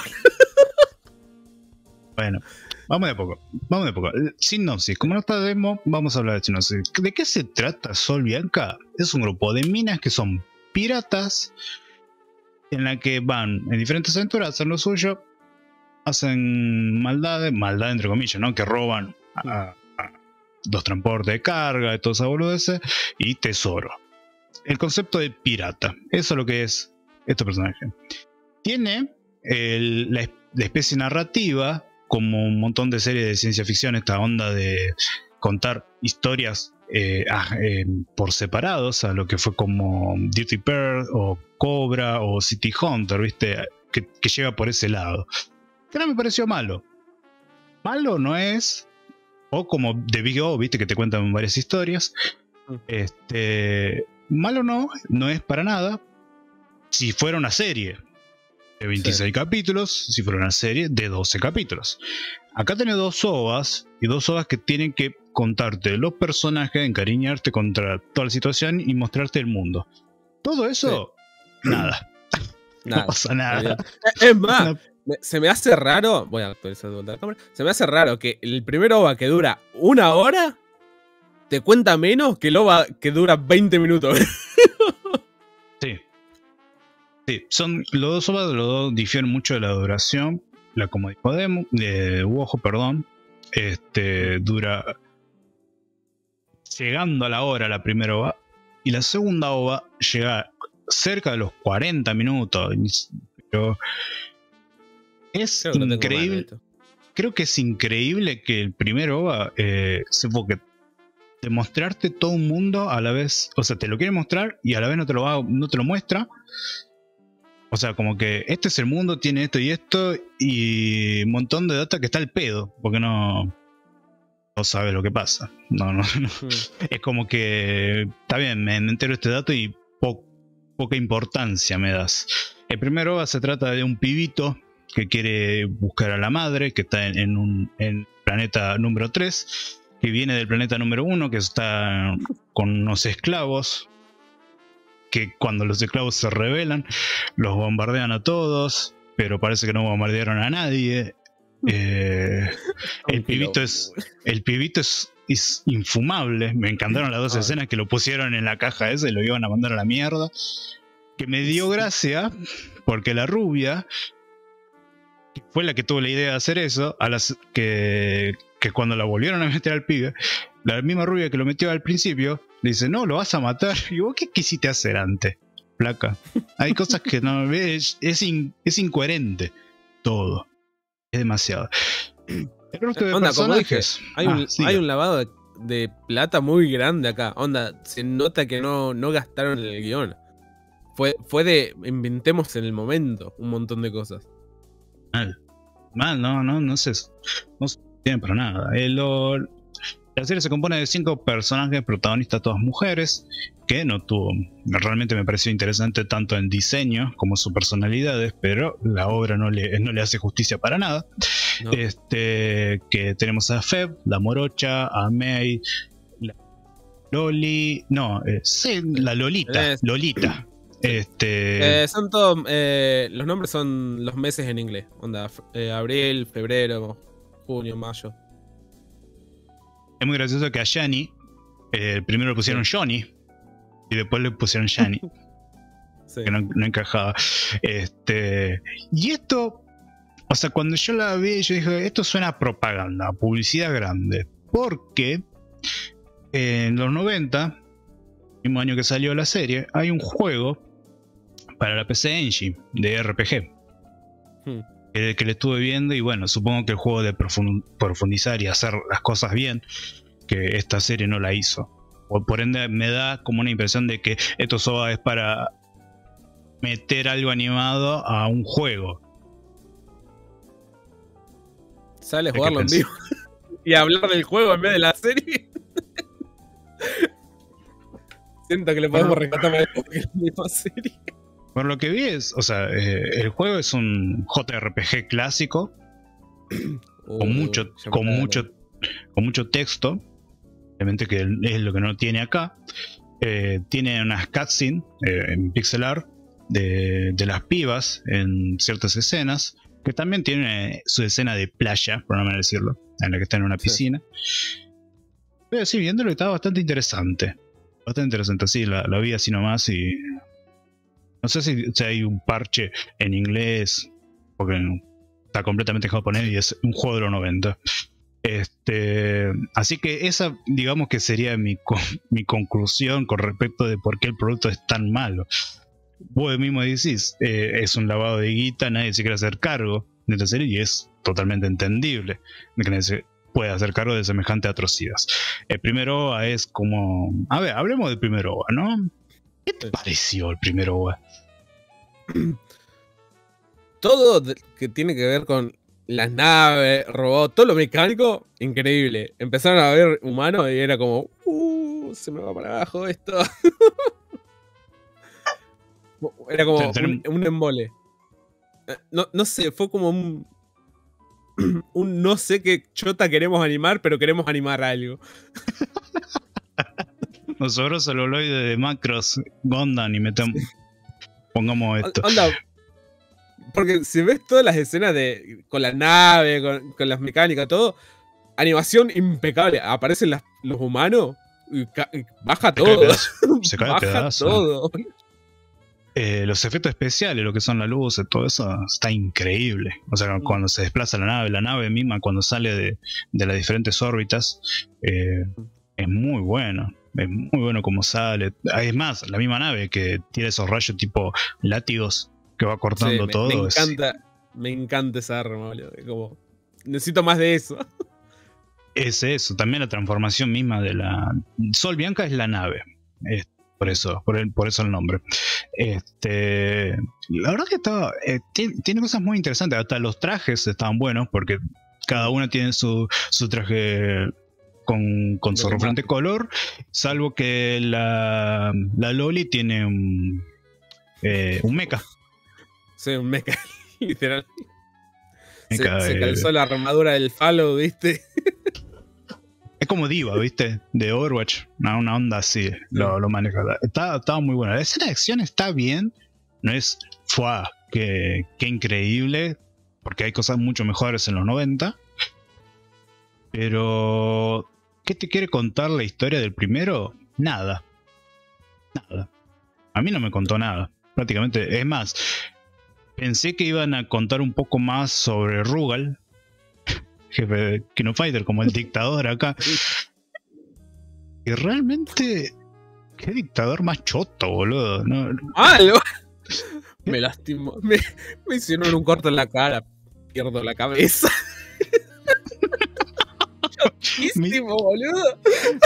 Bueno, vamos de a poco, vamos de a poco. Sinopsis, como no está demo, vamos a hablar de sinopsis. ¿De qué se trata Sol Bianca? Es un grupo de minas que son piratas, en la que van en diferentes aventuras a hacer lo suyo, hacen maldades, maldad entre comillas, ¿no? Que roban a, a los transportes de carga, de todas esas boludeces, y tesoro. El concepto de pirata, eso es lo que es este personaje. Tiene el, la, la especie narrativa, como un montón de series de ciencia ficción, esta onda de contar historias eh, eh, por separados, a lo que fue como Dirty Pearl o Cobra o City Hunter, ¿viste? Que, que llega por ese lado. Que no me pareció malo. Malo no es. O como The Big O, ¿viste? Que te cuentan varias historias. Este, malo no, no es para nada. Si fuera una serie de veintiséis sí. capítulos, si fuera una serie de doce capítulos. Acá tenés dos O V As, y dos O V As que tienen que contarte los personajes, encariñarte contra toda la situación y mostrarte el mundo. Todo eso, sí. nada. nada. No pasa nada. Es más, no. me, se me hace raro, voy a actualizar la cámara, se me hace raro que el primer O V A que dura una hora te cuenta menos que el O V A que dura veinte minutos. Sí. Sí, son los dos O V A, los dos difieren mucho de la duración. La como dijo Demo, de Wojo, perdón, este dura llegando a la hora la primera O V A, y la segunda O V A llega cerca de los cuarenta minutos. Pero es creo increíble. Que creo que es increíble que el primer O V A eh, se enfoque de mostrarte todo un mundo a la vez. O sea, te lo quiere mostrar y a la vez no te lo, va, no te lo muestra. O sea, como que este es el mundo, tiene esto y esto, y un montón de data que está al pedo, porque no, no sabes lo que pasa. No, no, no. Mm. Es como que, está bien, me entero de este dato y po poca importancia me das. El primero O V A se trata de un pibito que quiere buscar a la madre, que está en, en un en planeta número tres, que viene del planeta número uno, que está con unos esclavos, que cuando los esclavos se rebelan, los bombardean a todos, pero parece que no bombardearon a nadie. Eh, el pibito es el pibito es, es infumable. Me encantaron las dos escenas que lo pusieron en la caja esa y lo iban a mandar a la mierda. Que me dio gracia, porque la rubia, que fue la que tuvo la idea de hacer eso, a las que, que cuando la volvieron a meter al pibe, la misma rubia que lo metió al principio, le dice, no, lo vas a matar. ¿Y vos qué quisiste hacer antes, placa? Hay cosas que no ves, es, in, es incoherente todo. Es demasiado. El resto de Onda, personajes, como dije, hay, ah, un, sí. hay un lavado de, de plata muy grande acá. Onda, se nota que no, no gastaron en el guión. Fue, fue de inventemos en el momento un montón de cosas. Mal. Mal, no, no, no se, no se tiene para nada. El, lo, La serie se compone de cinco personajes protagonistas, todas mujeres, que no tuvo, realmente me pareció interesante tanto en diseño como sus personalidades, pero la obra no le, no le hace justicia para nada. No. Este, que tenemos a Feb, la morocha, a May, la Loli, no, eh, sí, la Lolita, es, Lolita. Este, eh, son todos, eh, los nombres son los meses en inglés, onda, eh, abril, febrero, junio, mayo. Es muy gracioso que a Shani, eh, primero le pusieron sí. Johnny y después le pusieron Shani. Sí. Que no, no encajaba. Este, y esto, o sea, cuando yo la vi, yo dije, esto suena a propaganda, publicidad grande. Porque en los noventa, el mismo año que salió la serie, hay un juego para la P C Engine de R P G. Hmm. Que, que le estuve viendo y bueno, supongo que el juego de profundizar y hacer las cosas bien, que esta serie no la hizo. Por, por ende me da como una impresión de que esto solo es para meter algo animado a un juego. Sale a jugarlo en vivo y hablar del juego en vez de la serie. Siento que le podemos rescatar más porque es la misma serie. Por lo que vi es, o sea, eh, el juego es un J R P G clásico Uh, con mucho, ya me con está mucho, con mucho texto, obviamente que es lo que no tiene acá. Eh, tiene unas cutscenes eh, en pixel art de, de las pibas en ciertas escenas, que también tiene su escena de playa, por no manera de decirlo, en la que está en una piscina. Sí. Pero sí, viéndolo está bastante interesante. Bastante interesante, sí, la, la vi así nomás y... No sé si, si hay un parche en inglés, porque está completamente en japonés y es un juego de los noventa. Este, así que esa, digamos que sería mi, mi conclusión con respecto de por qué el producto es tan malo. Vos mismo decís, eh, es un lavado de guita, nadie se quiere hacer cargo de esta serie y es totalmente entendible de que nadie se pueda hacer cargo de semejante atrocidad. El primer O V A es como... A ver, hablemos del primer O V A, ¿no? ¿Qué te pareció el primer O V A? Todo que tiene que ver con las naves, robots, todo lo mecánico, increíble. Empezaron a ver humanos y era como, uh, se me va para abajo esto. Era como un, un embole. No, no sé, fue como un, un no sé qué chota queremos animar, pero queremos animar algo. Nosotros el holoide de Macross, Gondam y metemos, sí. Pongamos esto. Onda, porque si ves todas las escenas de con la nave, con, con las mecánicas, todo, animación impecable. Aparecen las, los humanos y, ca y baja se todo. Cae se cae baja pedazo. todo. Eh, los efectos especiales, lo que son las luces, todo eso está increíble. O sea, mm. cuando se desplaza la nave, la nave misma cuando sale de, de las diferentes órbitas, eh, es muy bueno. Es muy bueno como sale. Es más, la misma nave que tiene esos rayos tipo látigos que va cortando sí, me, todo. Me encanta, es... me encanta esa arma, boludo. Como, necesito más de eso. Es eso, también la transformación misma de la... Sol Bianca es la nave. Es por eso, por, el, por eso el nombre. Este, la verdad que estaba, eh, tiene, tiene cosas muy interesantes. Hasta los trajes estaban buenos porque cada una tiene su, su traje... con, con su referente color, salvo que la, la Loli tiene un eh, un mecha. Sí, un mecha, literal. Mecha, se, eh, se calzó la armadura del Fallout, ¿viste? Es como Diva, ¿viste? De Overwatch, una, una onda así, sí. lo, lo maneja. Está, está muy buena. La escena de acción está bien, no es fuá, que, que increíble, porque hay cosas mucho mejores en los noventa. Pero, ¿qué te quiere contar la historia del primero? Nada. Nada. A mí no me contó nada. Prácticamente, es más, pensé que iban a contar un poco más sobre Rugal, jefe de King of Fighter, como el dictador acá. Y realmente, qué dictador más choto, boludo. No, ¡Ah! Lo... Me lastimó. Me, me hicieron un corte en la cara. Pierdo la cabeza. Chotísimo, boludo.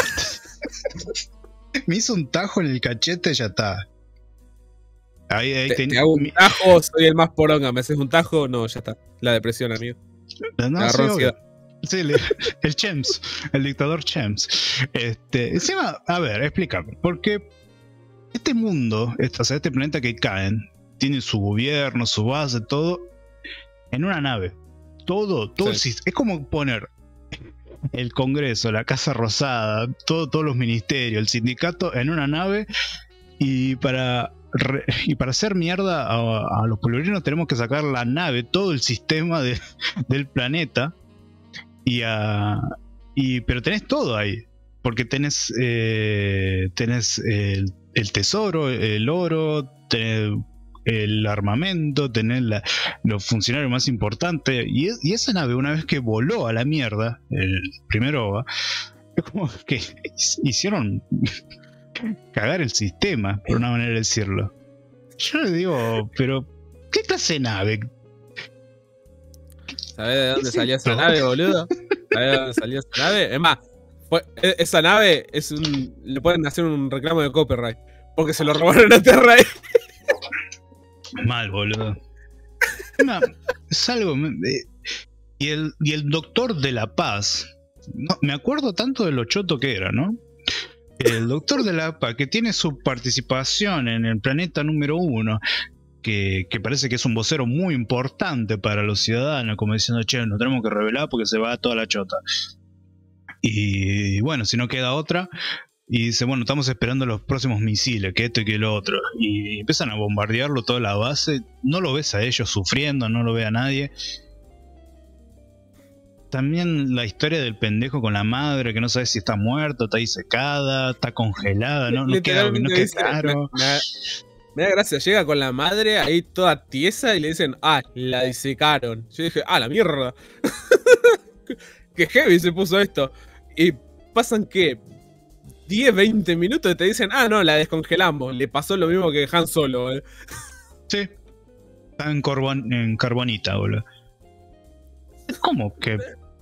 Me hizo un tajo en el cachete y ya está. Ahí, ahí te, ten... te hago un tajo, soy el más poronga. ¿Me haces un tajo? No, ya está. La depresión, amigo. No, sí, sí, el, el Chems, el dictador Chems. Este, encima, a ver, explícame. Porque este mundo, este, o sea, este planeta que caen, tiene su gobierno, su base, todo en una nave. Todo, todo sí. Es como poner el Congreso, la Casa Rosada, todo, todos los ministerios, el sindicato en una nave y para re, y para hacer mierda a, a los polvorinos tenemos que sacar la nave, todo el sistema de, del planeta y a y pero tenés todo ahí porque tenés eh, tenés el, el tesoro, el oro, tenés el armamento, tener la, los funcionarios más importantes y, y esa nave una vez que voló a la mierda el primer O V A es como que hicieron cagar el sistema por una manera de decirlo. Yo le digo, pero ¿qué clase de nave? ¿Sabés de dónde salió esa nave, boludo? ¿Sabés de dónde salió esa nave? Es más, fue, esa nave es un, le pueden hacer un reclamo de copyright porque se lo robaron a Terra. Mal, boludo. Una, es algo. Eh, y, el, y el doctor de la paz. No, me acuerdo tanto de lo choto que era, ¿no? el doctor de la A P A, que tiene su participación en el planeta número uno, que, que parece que es un vocero muy importante para los ciudadanos, como diciendo, che, nos tenemos que revelar porque se va toda la chota. Y bueno, si no queda otra, y dice, bueno, estamos esperando los próximos misiles, que esto y que lo otro. Y empiezan a bombardearlo toda la base, no lo ves a ellos sufriendo, no lo ve a nadie. También la historia del pendejo con la madre, que no sabe si está muerta, está disecada, está congelada, no, no queda, no queda claro. Me, me, me da gracia, llega con la madre ahí toda tiesa y le dicen, ah, la disecaron. Yo dije, ah, la mierda. Qué heavy se puso esto. Y pasan que diez, veinte minutos y te dicen, ah, no, la descongelamos. Le pasó lo mismo que Han Solo. ¿eh? Sí. Está en, carbon, en carbonita, boludo. Es como que...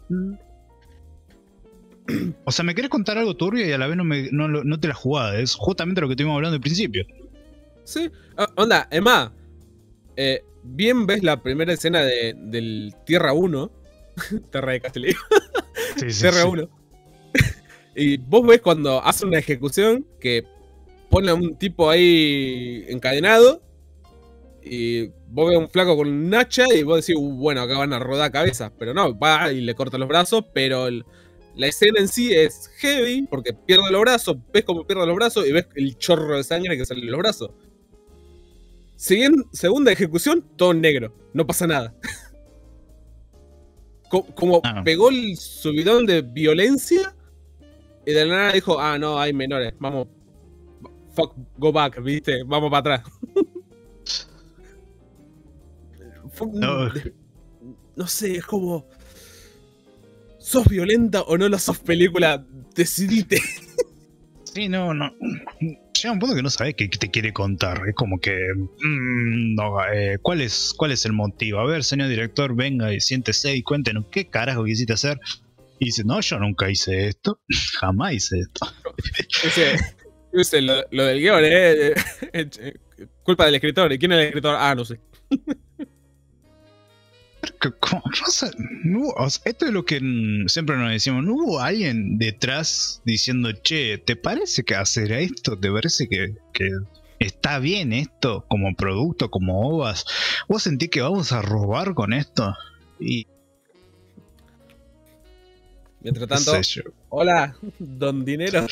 O sea, me querés contar algo turbio y a la vez no, me, no, no te la jugás. Es justamente lo que estuvimos hablando al principio. Sí. Uh, onda, es más, eh, bien ves la primera escena de, del Tierra uno. Terra de Castellí. Sí, sí, Tierra sí. uno. Y vos ves cuando hace una ejecución que pone a un tipo ahí encadenado. Y vos ves a un flaco con un hacha y vos decís, uh, bueno, acá van a rodar cabezas. Pero no, va y le corta los brazos. Pero el, la escena en sí es heavy porque pierde los brazos. Ves cómo pierde los brazos y ves el chorro de sangre que sale de los brazos. Siguen, segunda ejecución, todo en negro. No pasa nada. Como, como ah. pegó el subidón de violencia y de la nada dijo, ah, no, hay menores. Vamos, fuck, go back, ¿viste? Vamos para atrás. No. no sé, es como... ¿Sos violenta o no lo sos película? Decidite. Sí, no, no. Llega un punto que no sabes qué te quiere contar. Es como que... Mmm, no, eh, ¿cuál es, ¿Cuál es el motivo? A ver, señor director, venga y siéntese y cuéntenos qué carajo quisiste hacer. Y dice, no, yo nunca hice esto. Jamás hice esto. Ese, ese, lo, lo del guión, eh, eh, eh. Culpa del escritor. ¿Y quién es el escritor? Ah, no sé. ¿Cómo? No sé, no, o sea, esto es lo que siempre nos decimos. ¿No hubo alguien detrás diciendo, che, ¿te parece que hacer esto? ¿Te parece que, que está bien esto como producto, como ovas? ¿Vos sentís que vamos a robar con esto? Y... Mientras tanto, hola, don Dinero.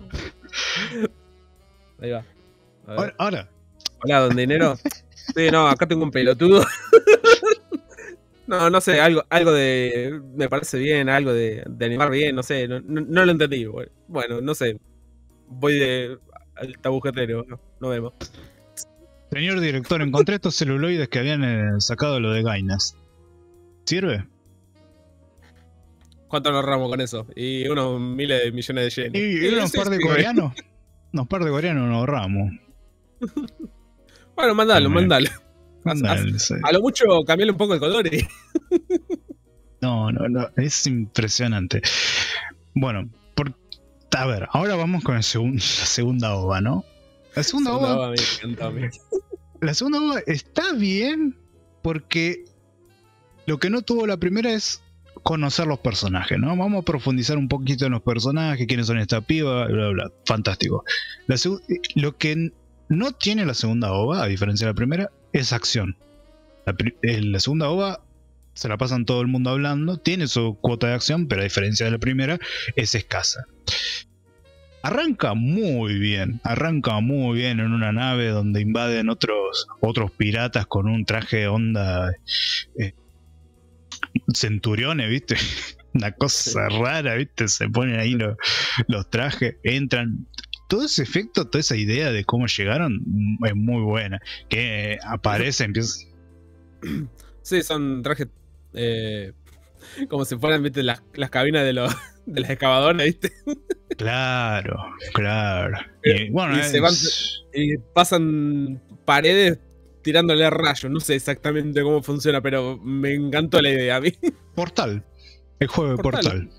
Ahí va. Ahora, ahora. Hola, don Dinero. Sí, no, acá tengo un pelotudo. No, no sé, algo, algo de... Me parece bien, algo de, de animar bien, no sé, no, no, no lo entendí. Bueno, no sé. Voy de, al tabujetero, no, nos vemos. Señor director, encontré estos celuloides que habían eh, sacado lo de Gainas. ¿Sirve? ¿Cuánto nos ahorramos con eso? Y unos miles de millones de yenes. Y, y unos par de coreanos. Unos par de coreanos nos ahorramos. Bueno, mandalo, También. mandalo. Mandale, a, sí. a lo mucho cambiarle un poco el color y... No, no, no, es impresionante. Bueno, por, a ver, ahora vamos con el segun, la segunda ova, ¿no? La segunda, segunda ova, ova me encantó a mí. La segunda ova está bien porque lo que no tuvo la primera es conocer los personajes, ¿no? Vamos a profundizar un poquito en los personajes, quiénes son esta piba, bla, bla, bla. Fantástico. La lo que no tiene la segunda ova, a diferencia de la primera, es acción. La, la segunda ova se la pasan todo el mundo hablando, tiene su cuota de acción, pero a diferencia de la primera, es escasa. Arranca muy bien, arranca muy bien en una nave donde invaden otros, otros piratas con un traje onda eh, centuriones, ¿viste? Una cosa sí. rara, ¿viste? Se ponen ahí los, los trajes, entran... Todo ese efecto, toda esa idea de cómo llegaron es muy buena. Que aparece, empieza... Sí, son trajes... Eh, como si fueran, ¿viste? Las, las cabinas de, los, de las excavadoras, ¿viste? Claro, claro. Y, bueno, y, es... se van, y pasan paredes tirándole rayos. No sé exactamente cómo funciona, pero me encantó la idea a mí. Portal. El juego de Portal. Portal.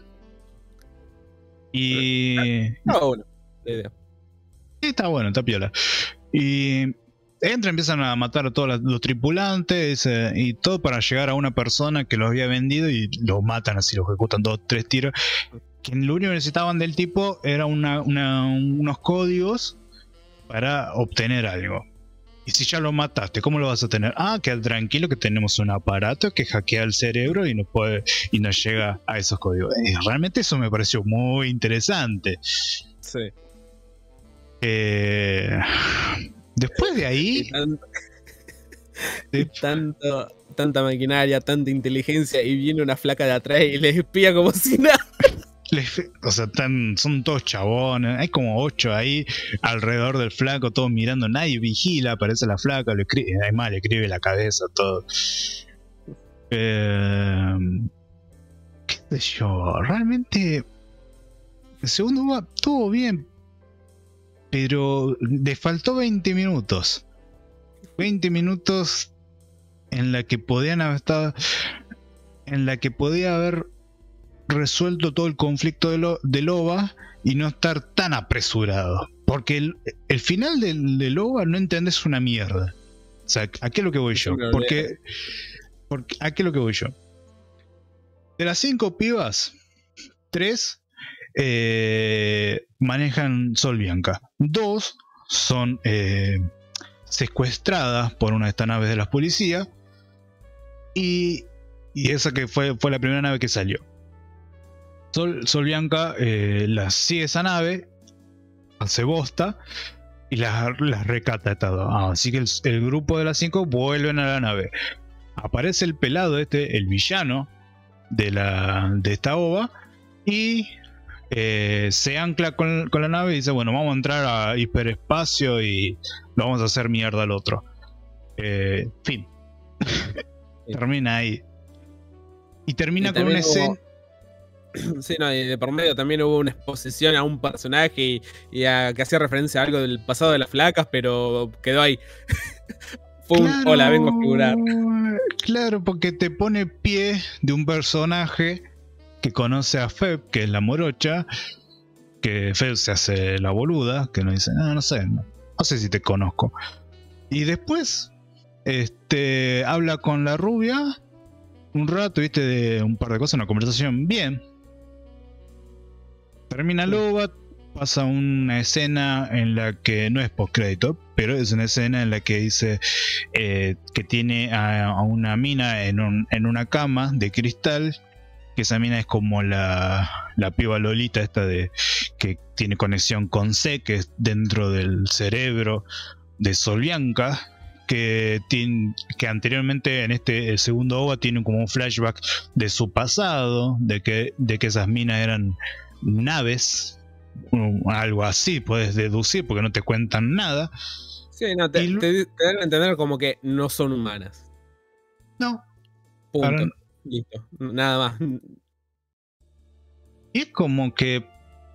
Y... No, bueno, la idea. Está bueno, está piola. Y entran, empiezan a matar a todos los tripulantes eh, y todo para llegar a una persona que los había vendido y los matan así, los ejecutan dos, tres tiros. que lo único que necesitaban del tipo era una, una, unos códigos para obtener algo. Y si ya lo mataste, ¿cómo lo vas a tener? Ah, queda tranquilo que tenemos un aparato que hackea el cerebro y nos puede y nos llega a esos códigos. Eh, realmente eso me pareció muy interesante. Sí. Eh, después de ahí... Y tanto, y tanto, tanta maquinaria, tanta inteligencia, y viene una flaca de atrás y les espía como si nada. Les, o sea, tan, son todos chabones, hay como ocho ahí alrededor del flaco, todos mirando, nadie vigila, aparece la flaca, lo escribe, además le escribe la cabeza, todo. Eh, ¿Qué sé yo? Realmente el segundo va, estuvo bien, pero le faltó veinte minutos. veinte minutos en la que podían haber estado, en la que podía haber resuelto todo el conflicto de, lo, de Loba y no estar tan apresurado. Porque el, el final de, de Loba no entendés una mierda. O sea, ¿a qué es lo que voy yo? Porque, porque ¿a qué es lo que voy yo? De las cinco pibas, tres eh, manejan Sol Bianca. Dos son eh, secuestradas por una de estas naves de las policías. Y, y esa que fue, fue la primera nave que salió. Sol, Sol Bianca eh, las sigue esa nave, hace bosta y las, las recata todo. Ah, así que el, el grupo de las cinco vuelven a la nave. Aparece el pelado este, el villano de, la, de esta ova, y eh, se ancla con, con la nave y dice, bueno, vamos a entrar a hiperespacio y lo vamos a hacer mierda al otro. Eh, fin. Termina ahí. Y termina y con una escena... Sí, no, y de por medio también hubo una exposición a un personaje y, y a, que hacía referencia a algo del pasado de las flacas, pero quedó ahí. Fue un claro, hola, vengo a figurar. Claro, porque te pone pie de un personaje que conoce a Feb, que es la morocha, que Feb se hace la boluda, que nos dice, no, no sé, no, no sé si te conozco. Y después este, habla con la rubia un rato, viste, de un par de cosas, una conversación bien. Termina Loba, pasa una escena en la que no es postcrédito, pero es una escena en la que dice eh, que tiene a, a una mina en, un, en una cama de cristal, que esa mina es como la, la piba Lolita esta de que tiene conexión con C, que es dentro del cerebro de Sol Bianca, que, tiene, que anteriormente en este segundo O V A tiene como un flashback de su pasado, de que, de que esas minas eran naves, algo así puedes deducir porque no te cuentan nada. Sí, no, te, y, te, te dan a entender como que no son humanas. No. Punto. Ahora, listo, nada más. Y es como que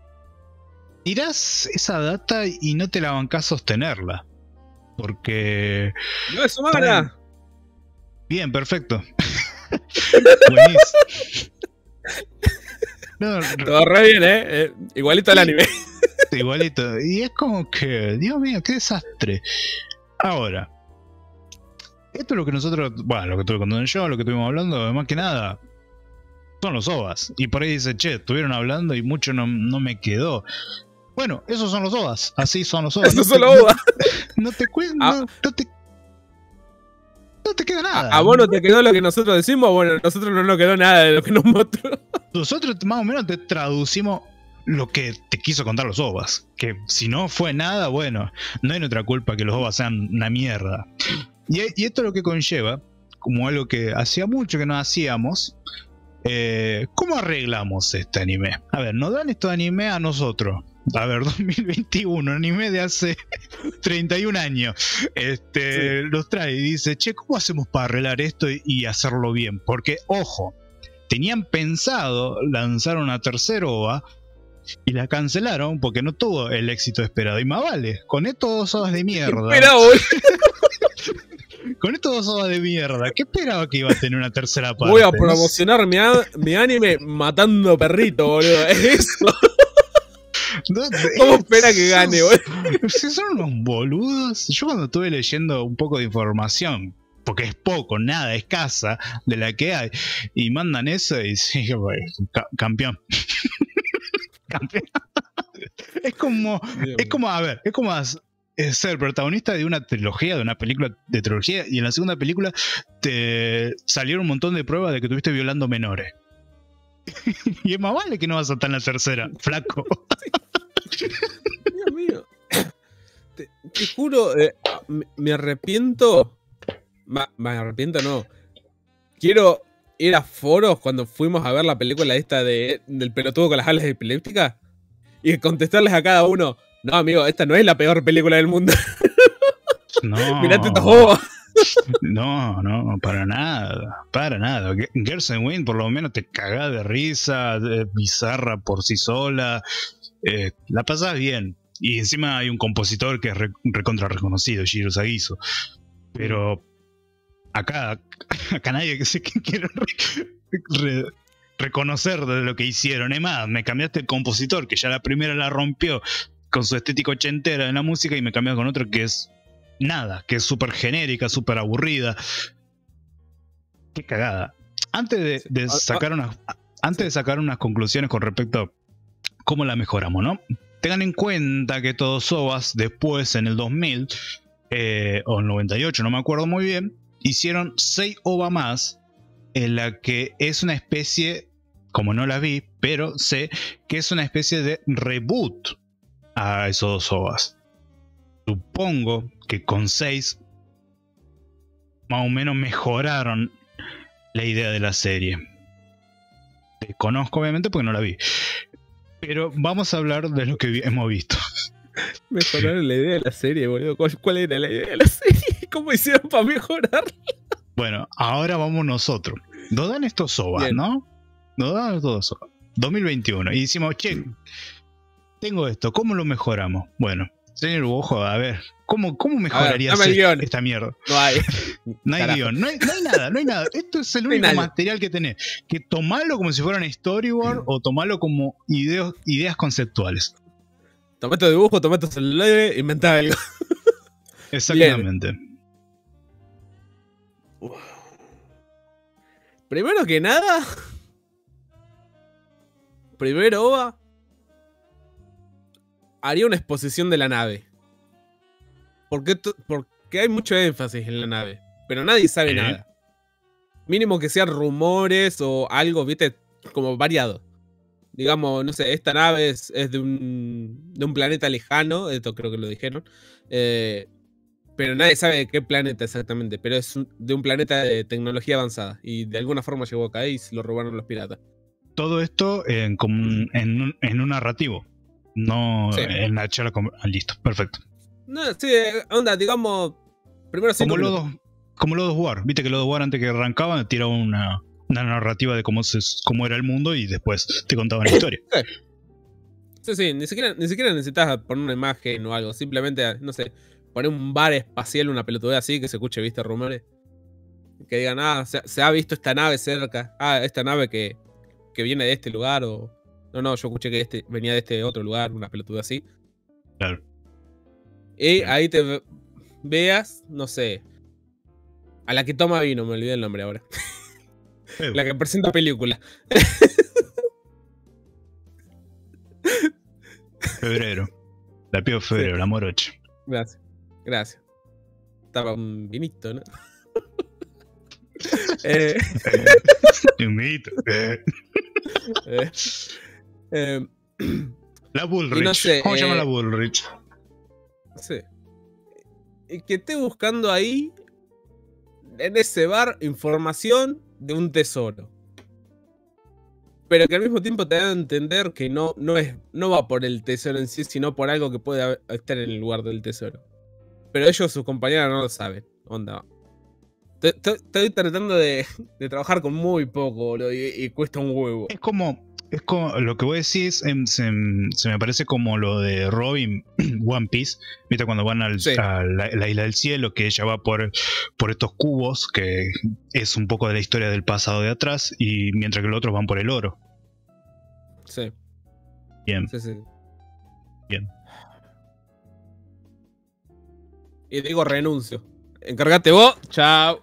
tirás esa data y no te la bancás sostenerla. Porque... ¡No es humana! Bien, perfecto. Buenísimo. No, todo re bien, ¿eh? eh igualito al anime. Igualito. Y es como que, Dios mío, qué desastre. Ahora, esto es lo que nosotros, bueno, lo que estuve contando yo, lo que estuvimos hablando, más que nada, son los O V As. Y por ahí dice, che, estuvieron hablando y mucho no, no me quedó. Bueno, esos son los O V As. Así son los O V As. Esos no son te, los O V A. No, no te cuento, ah. no, no te... No te queda nada. ¿A, ¿A vos no te quedó lo que nosotros decimos? Bueno, a nosotros no nos quedó nada de lo que nos mostró. Nosotros más o menos te traducimos lo que te quiso contar los O V As. Que si no fue nada, bueno, no hay nuestra culpa que los O V As sean una mierda. Y, y esto es lo que conlleva, como algo que hacía mucho que no hacíamos. Eh, ¿Cómo arreglamos este anime? A ver, nos dan este anime a nosotros. A ver, dos mil veintiuno, anime de hace treinta y un años. Este, sí. Los trae y dice, che, ¿cómo hacemos para arreglar esto y, y hacerlo bien? Porque, ojo, tenían pensado lanzar una tercera O V A y la cancelaron porque no tuvo el éxito esperado. Y más vale, con estos dos O V As de mierda. Espera, con estos dos O V A de mierda, ¿qué esperaba que iba a tener una tercera parte? Voy a promocionar mi, mi anime matando perrito, boludo. Es eso. No, ¿Cómo espera que gane, boludo? Si son unos boludos. Yo cuando estuve leyendo un poco de información, porque es poco, nada, escasa de la que hay, y mandan eso y dije, campeón. campeón. Es como, es como, a ver, es como ser protagonista de una trilogía, de una película de trilogía, y en la segunda película te salieron un montón de pruebas de que estuviste violando menores. Y es más vale que no vas a estar en la tercera, flaco. Dios mío. Te, te juro, eh, me, me arrepiento. Ma, me arrepiento, no. Quiero ir a foros cuando fuimos a ver la película esta de, del pelotudo con las alas epilépticas y contestarles a cada uno: no, amigo, esta no es la peor película del mundo. No. Mirate estos juegos. No, no, para nada, para nada. Girls and Wind por lo menos te cagás de risa, de bizarra por sí sola, eh, la pasás bien. Y encima hay un compositor que es re, recontra reconocido, Shiro Sagiso. Pero acá, acá nadie que se que quiere re, re, reconocer de lo que hicieron. Es más, me cambiaste el compositor, que ya la primera la rompió con su estética ochentera en la música, y me cambiaste con otro que es nada, que es súper genérica, súper aburrida. Qué cagada. Antes de, de sacar unas antes de sacar unas conclusiones con respecto a cómo la mejoramos, ¿no? Tengan en cuenta que todos O V As después, en el dos mil eh, o el noventa y ocho, no me acuerdo muy bien, hicieron seis O V A más, en la que es una especie, como no la vi, pero sé que es una especie de reboot a esos dos O V As. Supongo que con seis más o menos mejoraron la idea de la serie. Desconozco obviamente porque no la vi, pero vamos a hablar de lo que vi hemos visto. Mejoraron la idea de la serie, boludo. ¿Cuál era la idea de la serie? ¿Cómo hicieron para mejorar? Bueno, ahora vamos nosotros. Nos dan estos O V As, bien, ¿no? Nos dan estos O V A dos mil veintiuno y decimos, che, tengo esto, ¿cómo lo mejoramos? Bueno, señor Bojo, a ver, ¿cómo, cómo mejorarías ver, esta, esta mierda? No hay. No hay guión, no hay, no hay nada, no hay nada. Esto es el no único material que tenés. Que tomarlo como si fueran storyboard, o tomarlo como ideos, ideas conceptuales. Tomá tu dibujo, tomá tu celular, inventá algo. Exactamente. Bien. Primero que nada, primero O V A haría una exposición de la nave. Porque, porque hay mucho énfasis en la nave, pero nadie sabe ¿Eh? nada. Mínimo que sean rumores o algo, viste, como variado. Digamos, no sé, esta nave es, es de, un, de un planeta lejano, esto creo que lo dijeron. Eh, pero nadie sabe de qué planeta exactamente, pero es un, de un planeta de tecnología avanzada. Y de alguna forma llegó acá y se lo robaron los piratas. Todo esto en, en, en, un, en un narrativo. No sí. en la charla con... Ah, listo, perfecto. No, sí, onda, digamos. Primero como los dos, como los dos War. Viste que los dos War antes que arrancaban tiraban una, una narrativa de cómo, se, cómo era el mundo y después te contaban la historia. Sí, sí, sí, ni siquiera, ni siquiera necesitas poner una imagen o algo. Simplemente, no sé, poner un bar espacial, una pelotudez así, que se escuche, viste, rumores. Que digan, ah, se, se ha visto esta nave cerca. Ah, esta nave que, que viene de este lugar o... No, no, yo escuché que este venía de este otro lugar, una pelotuda así. Claro. Y ahí te veas, no sé, a la que toma vino, me olvidé el nombre ahora. Eh. La que presenta película. Febrero. La Pío Febrero, sí. La Morocha. Gracias, gracias. Estaba un vinito, ¿no? eh. Un vinito. Eh. eh. Eh, la Bullrich. No sé, ¿Cómo se eh, llama la Bullrich? Sí. Y que esté buscando ahí, en ese bar, información de un tesoro. Pero que al mismo tiempo te da a entender que no, no, es, no va por el tesoro en sí, sino por algo que puede estar en el lugar del tesoro. Pero ellos, sus compañeros, no lo saben. Onda. Estoy tratando de, de trabajar con muy poco, boludo, y, y cuesta un huevo. Es como... Es como lo que vos decís, eh, se, se me parece como lo de Robin One Piece. ¿Viste? Cuando van al, sí. a la, la isla del cielo, que ella va por, por estos cubos, que es un poco de la historia del pasado de atrás, y mientras que los otros van por el oro. Sí. Bien. Sí, sí. Bien. Y digo renuncio. Encárgate vos. Chao.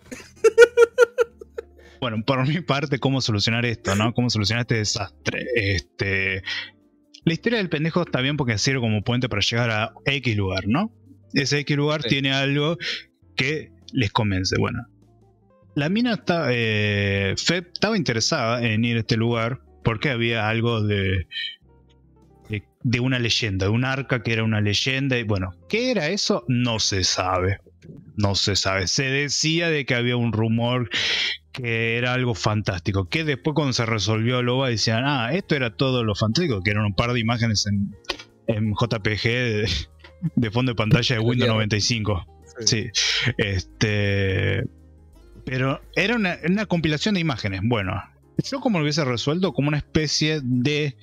Bueno, por mi parte, ¿cómo solucionar esto, no? ¿Cómo solucionar este desastre? Este, la historia del pendejo está bien porque sirve como puente para llegar a X lugar, ¿no? Ese X lugar sí. tiene algo que les convence. Bueno, la mina está, eh, Feb estaba interesada en ir a este lugar porque había algo de, de, de una leyenda, de un arca que era una leyenda. Y bueno, ¿qué era eso? No se sabe. No se sabe. Se decía de que había un rumor que era algo fantástico. Que después cuando se resolvió Loba decían, ah, esto era todo lo fantástico, que eran un par de imágenes en, en J P G de, de fondo de pantalla de Windows noventa y cinco. Sí. sí. Este. Pero era una, una compilación de imágenes. Bueno, yo como lo hubiese resuelto como una especie de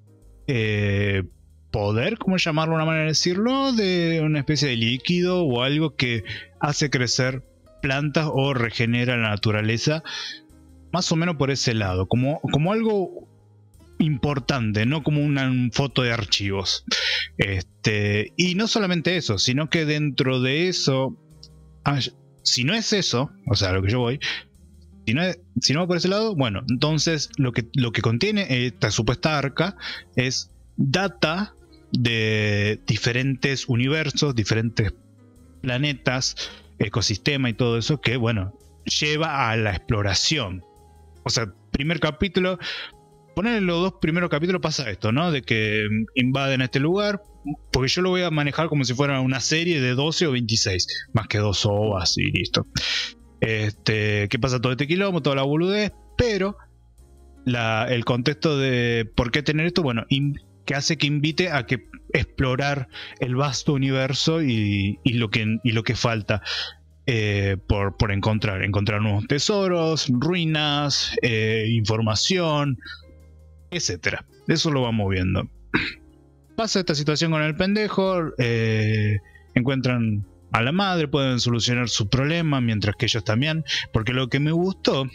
eh, poder, ¿cómo llamarlo de una manera de decirlo? De una especie de líquido o algo que hace crecer plantas o regenera la naturaleza. Más o menos por ese lado. Como, como algo importante, no como una foto de archivos. Este, y no solamente eso, sino que dentro de eso... Ah, si no es eso, o sea, a lo que yo voy, si no, es, si no va por ese lado, bueno, entonces lo que, lo que contiene esta supuesta arca es data de diferentes universos, diferentes planetas, ecosistema y todo eso que, bueno, lleva a la exploración. O sea, primer capítulo, poner en los dos primeros capítulos pasa esto, ¿no? De que invaden este lugar. Porque yo lo voy a manejar como si fuera una serie de doce o veintiséis. Más que dos O V As y listo. Este, ¿qué pasa todo este quilombo? Toda la boludez. Pero la, el contexto de por qué tener esto, bueno, in, que hace que invite a que explorar el vasto universo y, y, lo, que, y lo que falta eh, por, por encontrar. Encontrar nuevos tesoros, ruinas, eh, información, etcétera. Eso lo vamos viendo. Pasa esta situación con el pendejo, eh, encuentran a la madre, pueden solucionar su problema, mientras que ellos también. Porque lo que me gustó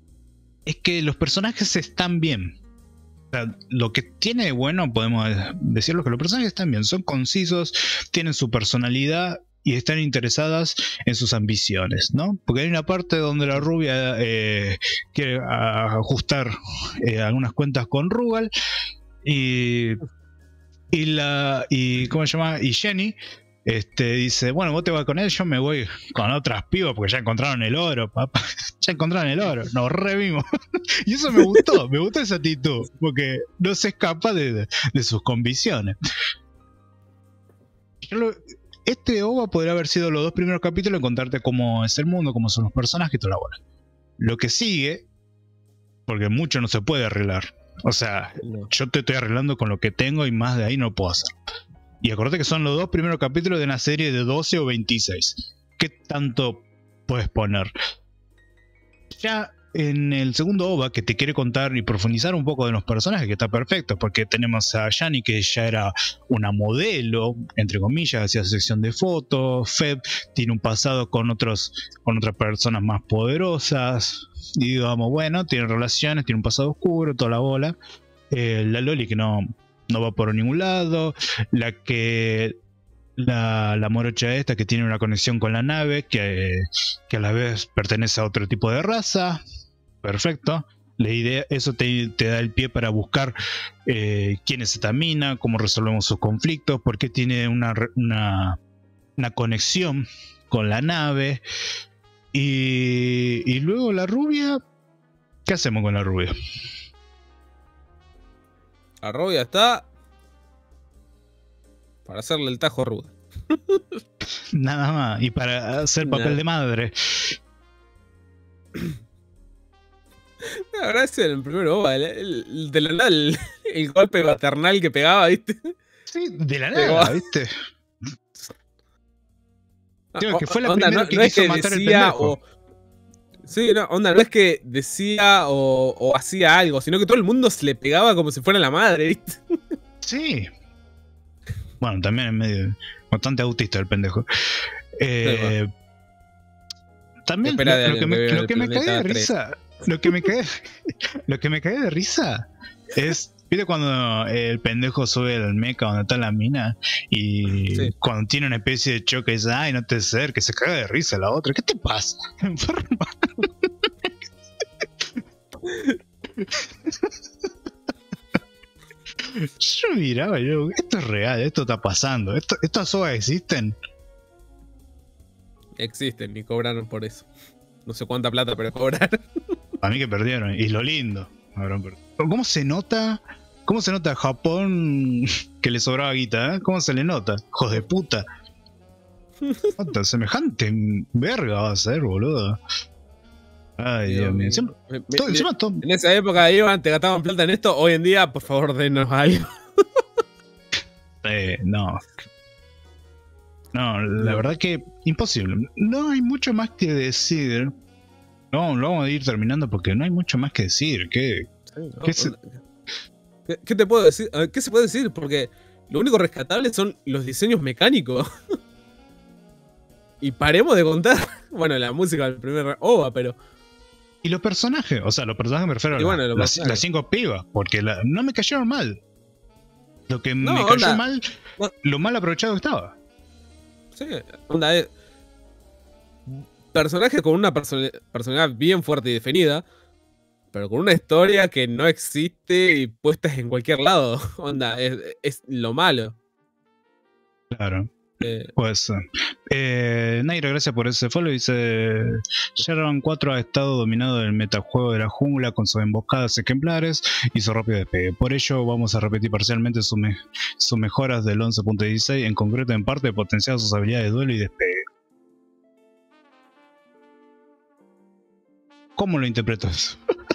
es que los personajes están bien. O sea, lo que tiene de bueno, podemos decirlo, que los personajes están bien, son concisos, tienen su personalidad y están interesadas en sus ambiciones, ¿no? Porque hay una parte donde la rubia eh, quiere ajustar eh, algunas cuentas con Rugal y... Y la y ¿cómo se llama? Y Jenny este, dice, bueno, vos te vas con él, yo me voy con otras pibas porque ya encontraron el oro, papá. Ya encontraron el oro, nos revimos. Y eso me gustó, me gustó esa actitud, porque no se escapa de, de, de sus convicciones. Yo lo, este O V A podría haber sido los dos primeros capítulos en contarte cómo es el mundo, cómo son los personajes y toda la bola. Lo que sigue, porque mucho no se puede arreglar. O sea, no. Yo te estoy arreglando con lo que tengo y más de ahí no puedo hacer. Y acordate que son los dos primeros capítulos de una serie de doce o veintiséis. ¿Qué tanto puedes poner? Ya en el segundo O V A, que te quiere contar y profundizar un poco de los personajes, que está perfecto, porque tenemos a Yani, que ya era una modelo, entre comillas, hacía sección de fotos. Feb tiene un pasado con otros, con otras personas más poderosas. Y digamos, bueno, tiene relaciones, tiene un pasado oscuro, toda la bola. Eh, la Loli que no, no va por ningún lado. La que... La, la morocha esta que tiene una conexión con la nave, que, que a la vez pertenece a otro tipo de raza. Perfecto. La idea, eso te, te da el pie para buscar eh, quién es esta mina, cómo resolvemos sus conflictos, por qué tiene una, una, una conexión con la nave. Y, y luego la rubia, ¿qué hacemos con la rubia? La rubia está para hacerle el tajo rudo. Nada más, y para hacer papel Nada. de madre. La verdad es que en el primer O V A, el, el, el, de la nada, el, el golpe maternal que pegaba, ¿viste? Sí, de la nada, Pegó. ¿viste? Digo, que fue la onda, primera no, que no quiso es que matar decía, el pendejo. O, sí, no, onda, no es que decía o, o hacía algo, sino que todo el mundo se le pegaba como si fuera la madre, ¿viste? Sí. Bueno, también es medio bastante autista el pendejo. Eh, sí, también lo, lo, que me, lo que me cae de risa, lo que me cae, lo que me cae de risa es, ¿viste cuando el pendejo sube al mecha donde está la mina y sí. cuando tiene una especie de choque dice, ay, no te acerques, se caga de risa la otra? ¿Qué te pasa? Enferma. Yo miraba y yo, esto es real, esto está pasando. Esto, ¿Estas sogas existen? Existen y cobraron por eso. No sé cuánta plata, pero cobraron. A mí que perdieron. Y lo lindo. ¿Cómo se nota? ¿Cómo se nota a Japón que le sobraba guita? ¿eh? ¿Cómo se le nota? Hijos de puta. ¿Cuánto semejante verga va a ser, boludo? Ay, Dios mío. Siempre, me, todo, me, encima, todo. En esa época iban, te gastaban plata en esto. Hoy en día, por favor, denos algo. Eh, no. No, la no. verdad que imposible. No hay mucho más que decir. No, lo vamos a ir terminando porque no hay mucho más que decir. ¿Qué, sí, no, ¿qué, se... ¿Qué, ¿Qué te puedo decir? ¿Qué se puede decir? Porque lo único rescatable son los diseños mecánicos. Y paremos de contar. Bueno, la música del primer O V A, pero. Y los personajes, o sea, los personajes me refiero a bueno, la, las, las cinco pibas, porque la, no me cayeron mal. Lo que no, me cayó onda. mal, no. lo mal aprovechado que estaba. Sí, onda, eh. Personajes con una person personalidad bien fuerte y definida, pero con una historia que no existe y puestas en cualquier lado. Onda, es, es lo malo. Claro. Eh, pues eh, Nairo, gracias por ese follow. Dice: Shadowrun cuatro ha estado dominado del metajuego de la jungla con sus emboscadas ejemplares y su rápido despegue. Por ello vamos a repetir parcialmente sus me su mejoras del once punto dieciséis, en concreto en parte potenciar sus habilidades de duelo y despegue. ¿Cómo lo interpreto eso?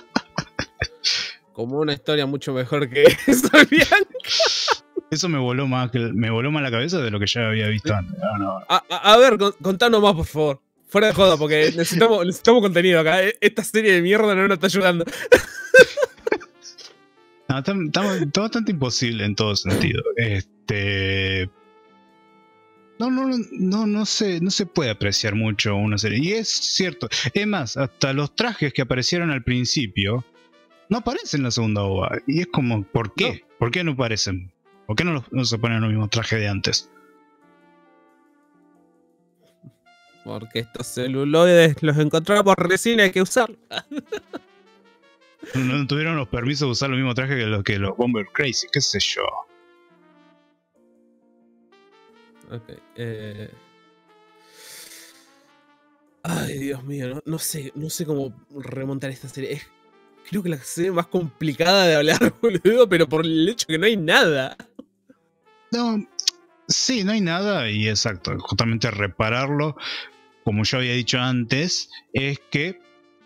Como una historia mucho mejor que Sol Bianca. Eso me voló más que, me voló más la cabeza de lo que ya había visto antes. No, no. A, a, a ver, contanos más, por favor. Fuera de joda, porque necesitamos, necesitamos contenido acá. Esta serie de mierda no nos está ayudando. No, está, está, está bastante imposible en todo sentido. Este. No, no, no, no se, no se puede apreciar mucho una serie. Y es cierto. Es más, hasta los trajes que aparecieron al principio no aparecen en la segunda O V A. Y es como, ¿por qué? No. ¿Por qué no aparecen? ¿Por qué no, los, no se ponen los mismos trajes de antes? Porque estos celuloides los encontramos recién, hay que usarlos. No, no tuvieron los permisos de usar los mismos trajes que los, que los Bomber Crazy, qué sé yo. Ok. Eh... Ay, Dios mío, no, no sé, no sé cómo remontar esta serie. Es, creo que la serie más complicada de hablar, boludo, pero por el hecho que no hay nada. No, sí, no hay nada, y exacto, justamente repararlo, como yo había dicho antes, es que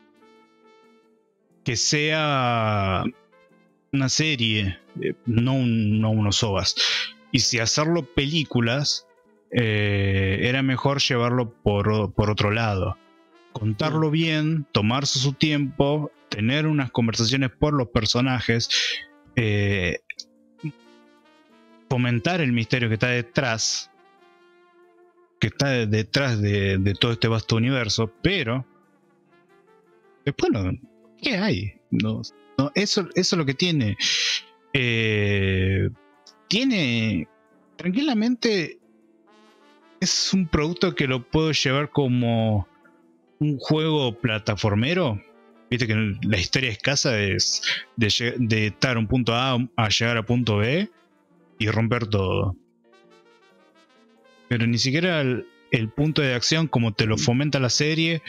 que sea una serie, no, un, no unos O V As. Y si hacerlo películas, eh, era mejor llevarlo por, por otro lado. Contarlo bien, tomarse su tiempo, tener unas conversaciones por los personajes, eh, fomentar el misterio que está detrás, que está detrás de, de todo este vasto universo, pero después no, ¿qué hay? No, no, eso, eso es lo que tiene. Eh, tiene, tranquilamente, es un producto que lo puedo llevar como un juego plataformero. Viste que la historia escasa es de, de estar a un punto A a llegar a punto B y romper todo. Pero ni siquiera el, el punto de acción, como te lo fomenta la serie,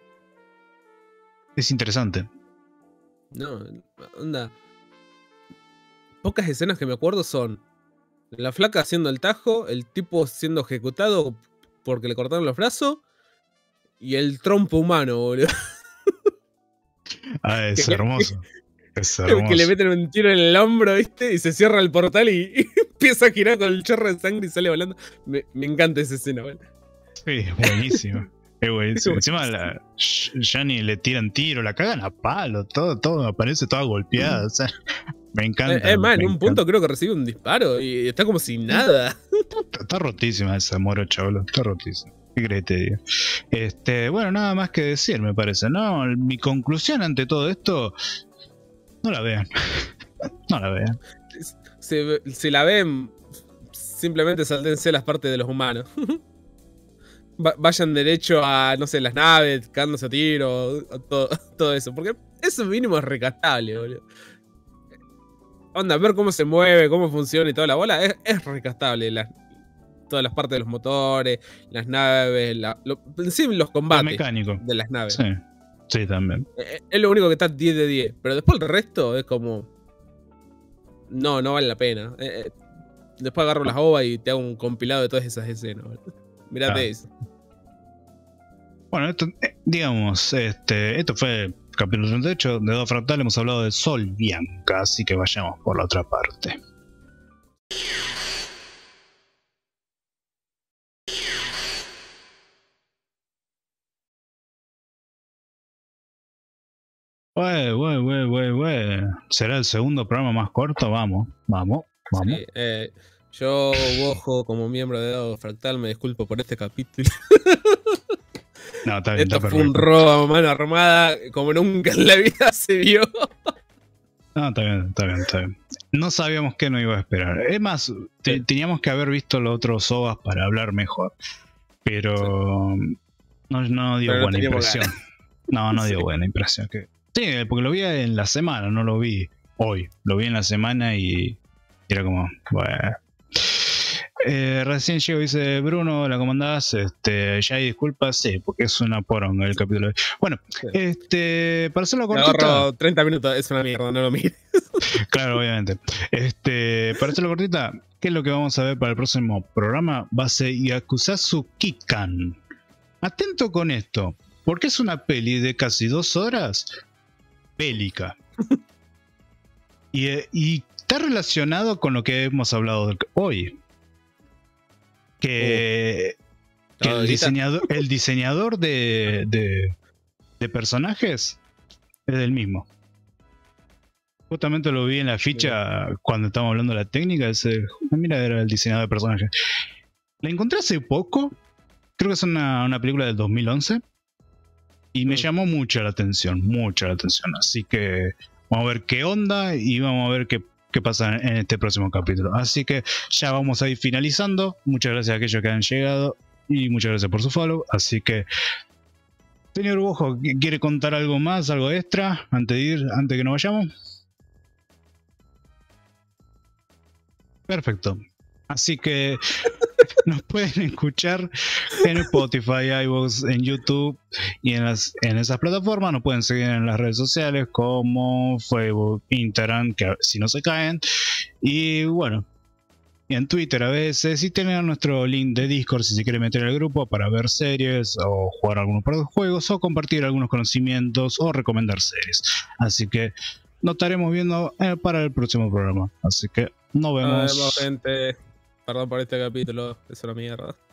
es interesante. No, onda. Pocas escenas que me acuerdo son la flaca haciendo el tajo, el tipo siendo ejecutado porque le cortaron los brazos y el trompo humano, boludo. Ah, es que, hermoso. Que, es hermoso. Que le meten un tiro en el hombro, ¿viste? Y se cierra el portal y, y empieza a girar con el chorro de sangre y sale volando. Me, me encanta esa escena, ¿vale? Sí, es buenísimo. Es buenísimo. Encima la, ya ni le tiran tiro, la cagan a palo, todo, todo aparece toda golpeada. O sea, me encanta. Es eh, más, en un encanta. punto creo que recibe un disparo y está como sin nada. Está, está rotísima esa morocha, boludo. Está rotísima. ¿Qué crees te digo? Este, bueno, nada más que decir, me parece. No, mi conclusión ante todo esto, no la vean. No la vean. Si, si la ven, simplemente saltense las partes de los humanos. Vayan derecho a, no sé, las naves, cagándose a tiro, a todo, todo eso. Porque eso mínimo es rescatable, boludo. onda, ver cómo se mueve, cómo funciona y toda la bola, es, es recastable. Las, todas las partes de los motores, las naves, la, lo, en sí, los combates mecánico de las naves. Sí, sí, también. Es, es lo único que está diez de diez. Pero después el resto es como... No, no vale la pena. Eh, después agarro las ovas y te hago un compilado de todas esas escenas. Mirate Ah. eso. Bueno, esto, eh, digamos, este, esto fue el capítulo treinta y ocho de Dos Fractal. Hemos hablado de Sol Bianca, así que vayamos por la otra parte. Güey, güey, güey, güey, güey. ¿Será el segundo programa más corto? Vamos, vamos, vamos. Sí, eh, yo, Bojo, como miembro de Dado Fractal, me disculpo por este capítulo. No, está bien, Esto está fue un perfecto. robo a mano armada como nunca en la vida se vio. No, está bien, está bien, está bien. No sabíamos qué nos iba a esperar. Es más, te- Sí. teníamos que haber visto los otros O V As para hablar mejor. Pero no, no dio Pero no buena teníamos impresión. No, no dio Sí. buena impresión. Que... Sí, porque lo vi en la semana, no lo vi hoy. Lo vi en la semana y era como, bueno. Eh, recién llego y dice Bruno, ¿la comandás? Este, ya hay disculpas, sí, porque es una poronga el capítulo de hoy. Bueno, Sí. este, para hacerlo Me cortito. agarro treinta minutos, es una mierda, no lo mires. Claro, obviamente. Este, para hacerlo cortita, ¿qué es lo que vamos a ver para el próximo programa? Va a ser Yakuzazu Kikan. Atento con esto, porque es una peli de casi dos horas bélica. y, eh, y está relacionado con lo que hemos hablado del- hoy. Que, que el, Ahorita. diseñador, el diseñador de, de, de personajes es el mismo. Justamente lo vi en la ficha cuando estábamos hablando de la técnica. Ese, mira, era el diseñador de personajes. La encontré hace poco. Creo que es una, una película del dos mil once. Y me Mm. llamó mucho la atención. Mucha la atención. Así que vamos a ver qué onda. Y vamos a ver qué, qué pasa en este próximo capítulo. Así que ya vamos a ir finalizando. Muchas gracias a aquellos que han llegado. Y muchas gracias por su follow. Así que, señor Bojo, ¿quiere contar algo más? ¿Algo extra? Antes de ir, antes que nos vayamos. Perfecto. Así que nos pueden escuchar en Spotify, iVoox, en YouTube y en, las, en esas plataformas. Nos pueden seguir en las redes sociales como Facebook, Instagram, que si no se caen. Y bueno, y en Twitter a veces. Y tener nuestro link de Discord si se quiere meter al grupo para ver series o jugar algunos par de juegos o compartir algunos conocimientos o recomendar series. Así que nos estaremos viendo eh, para el próximo programa. Así que nos Nos vemos. vemos, gente. Perdón por este capítulo, es una mierda.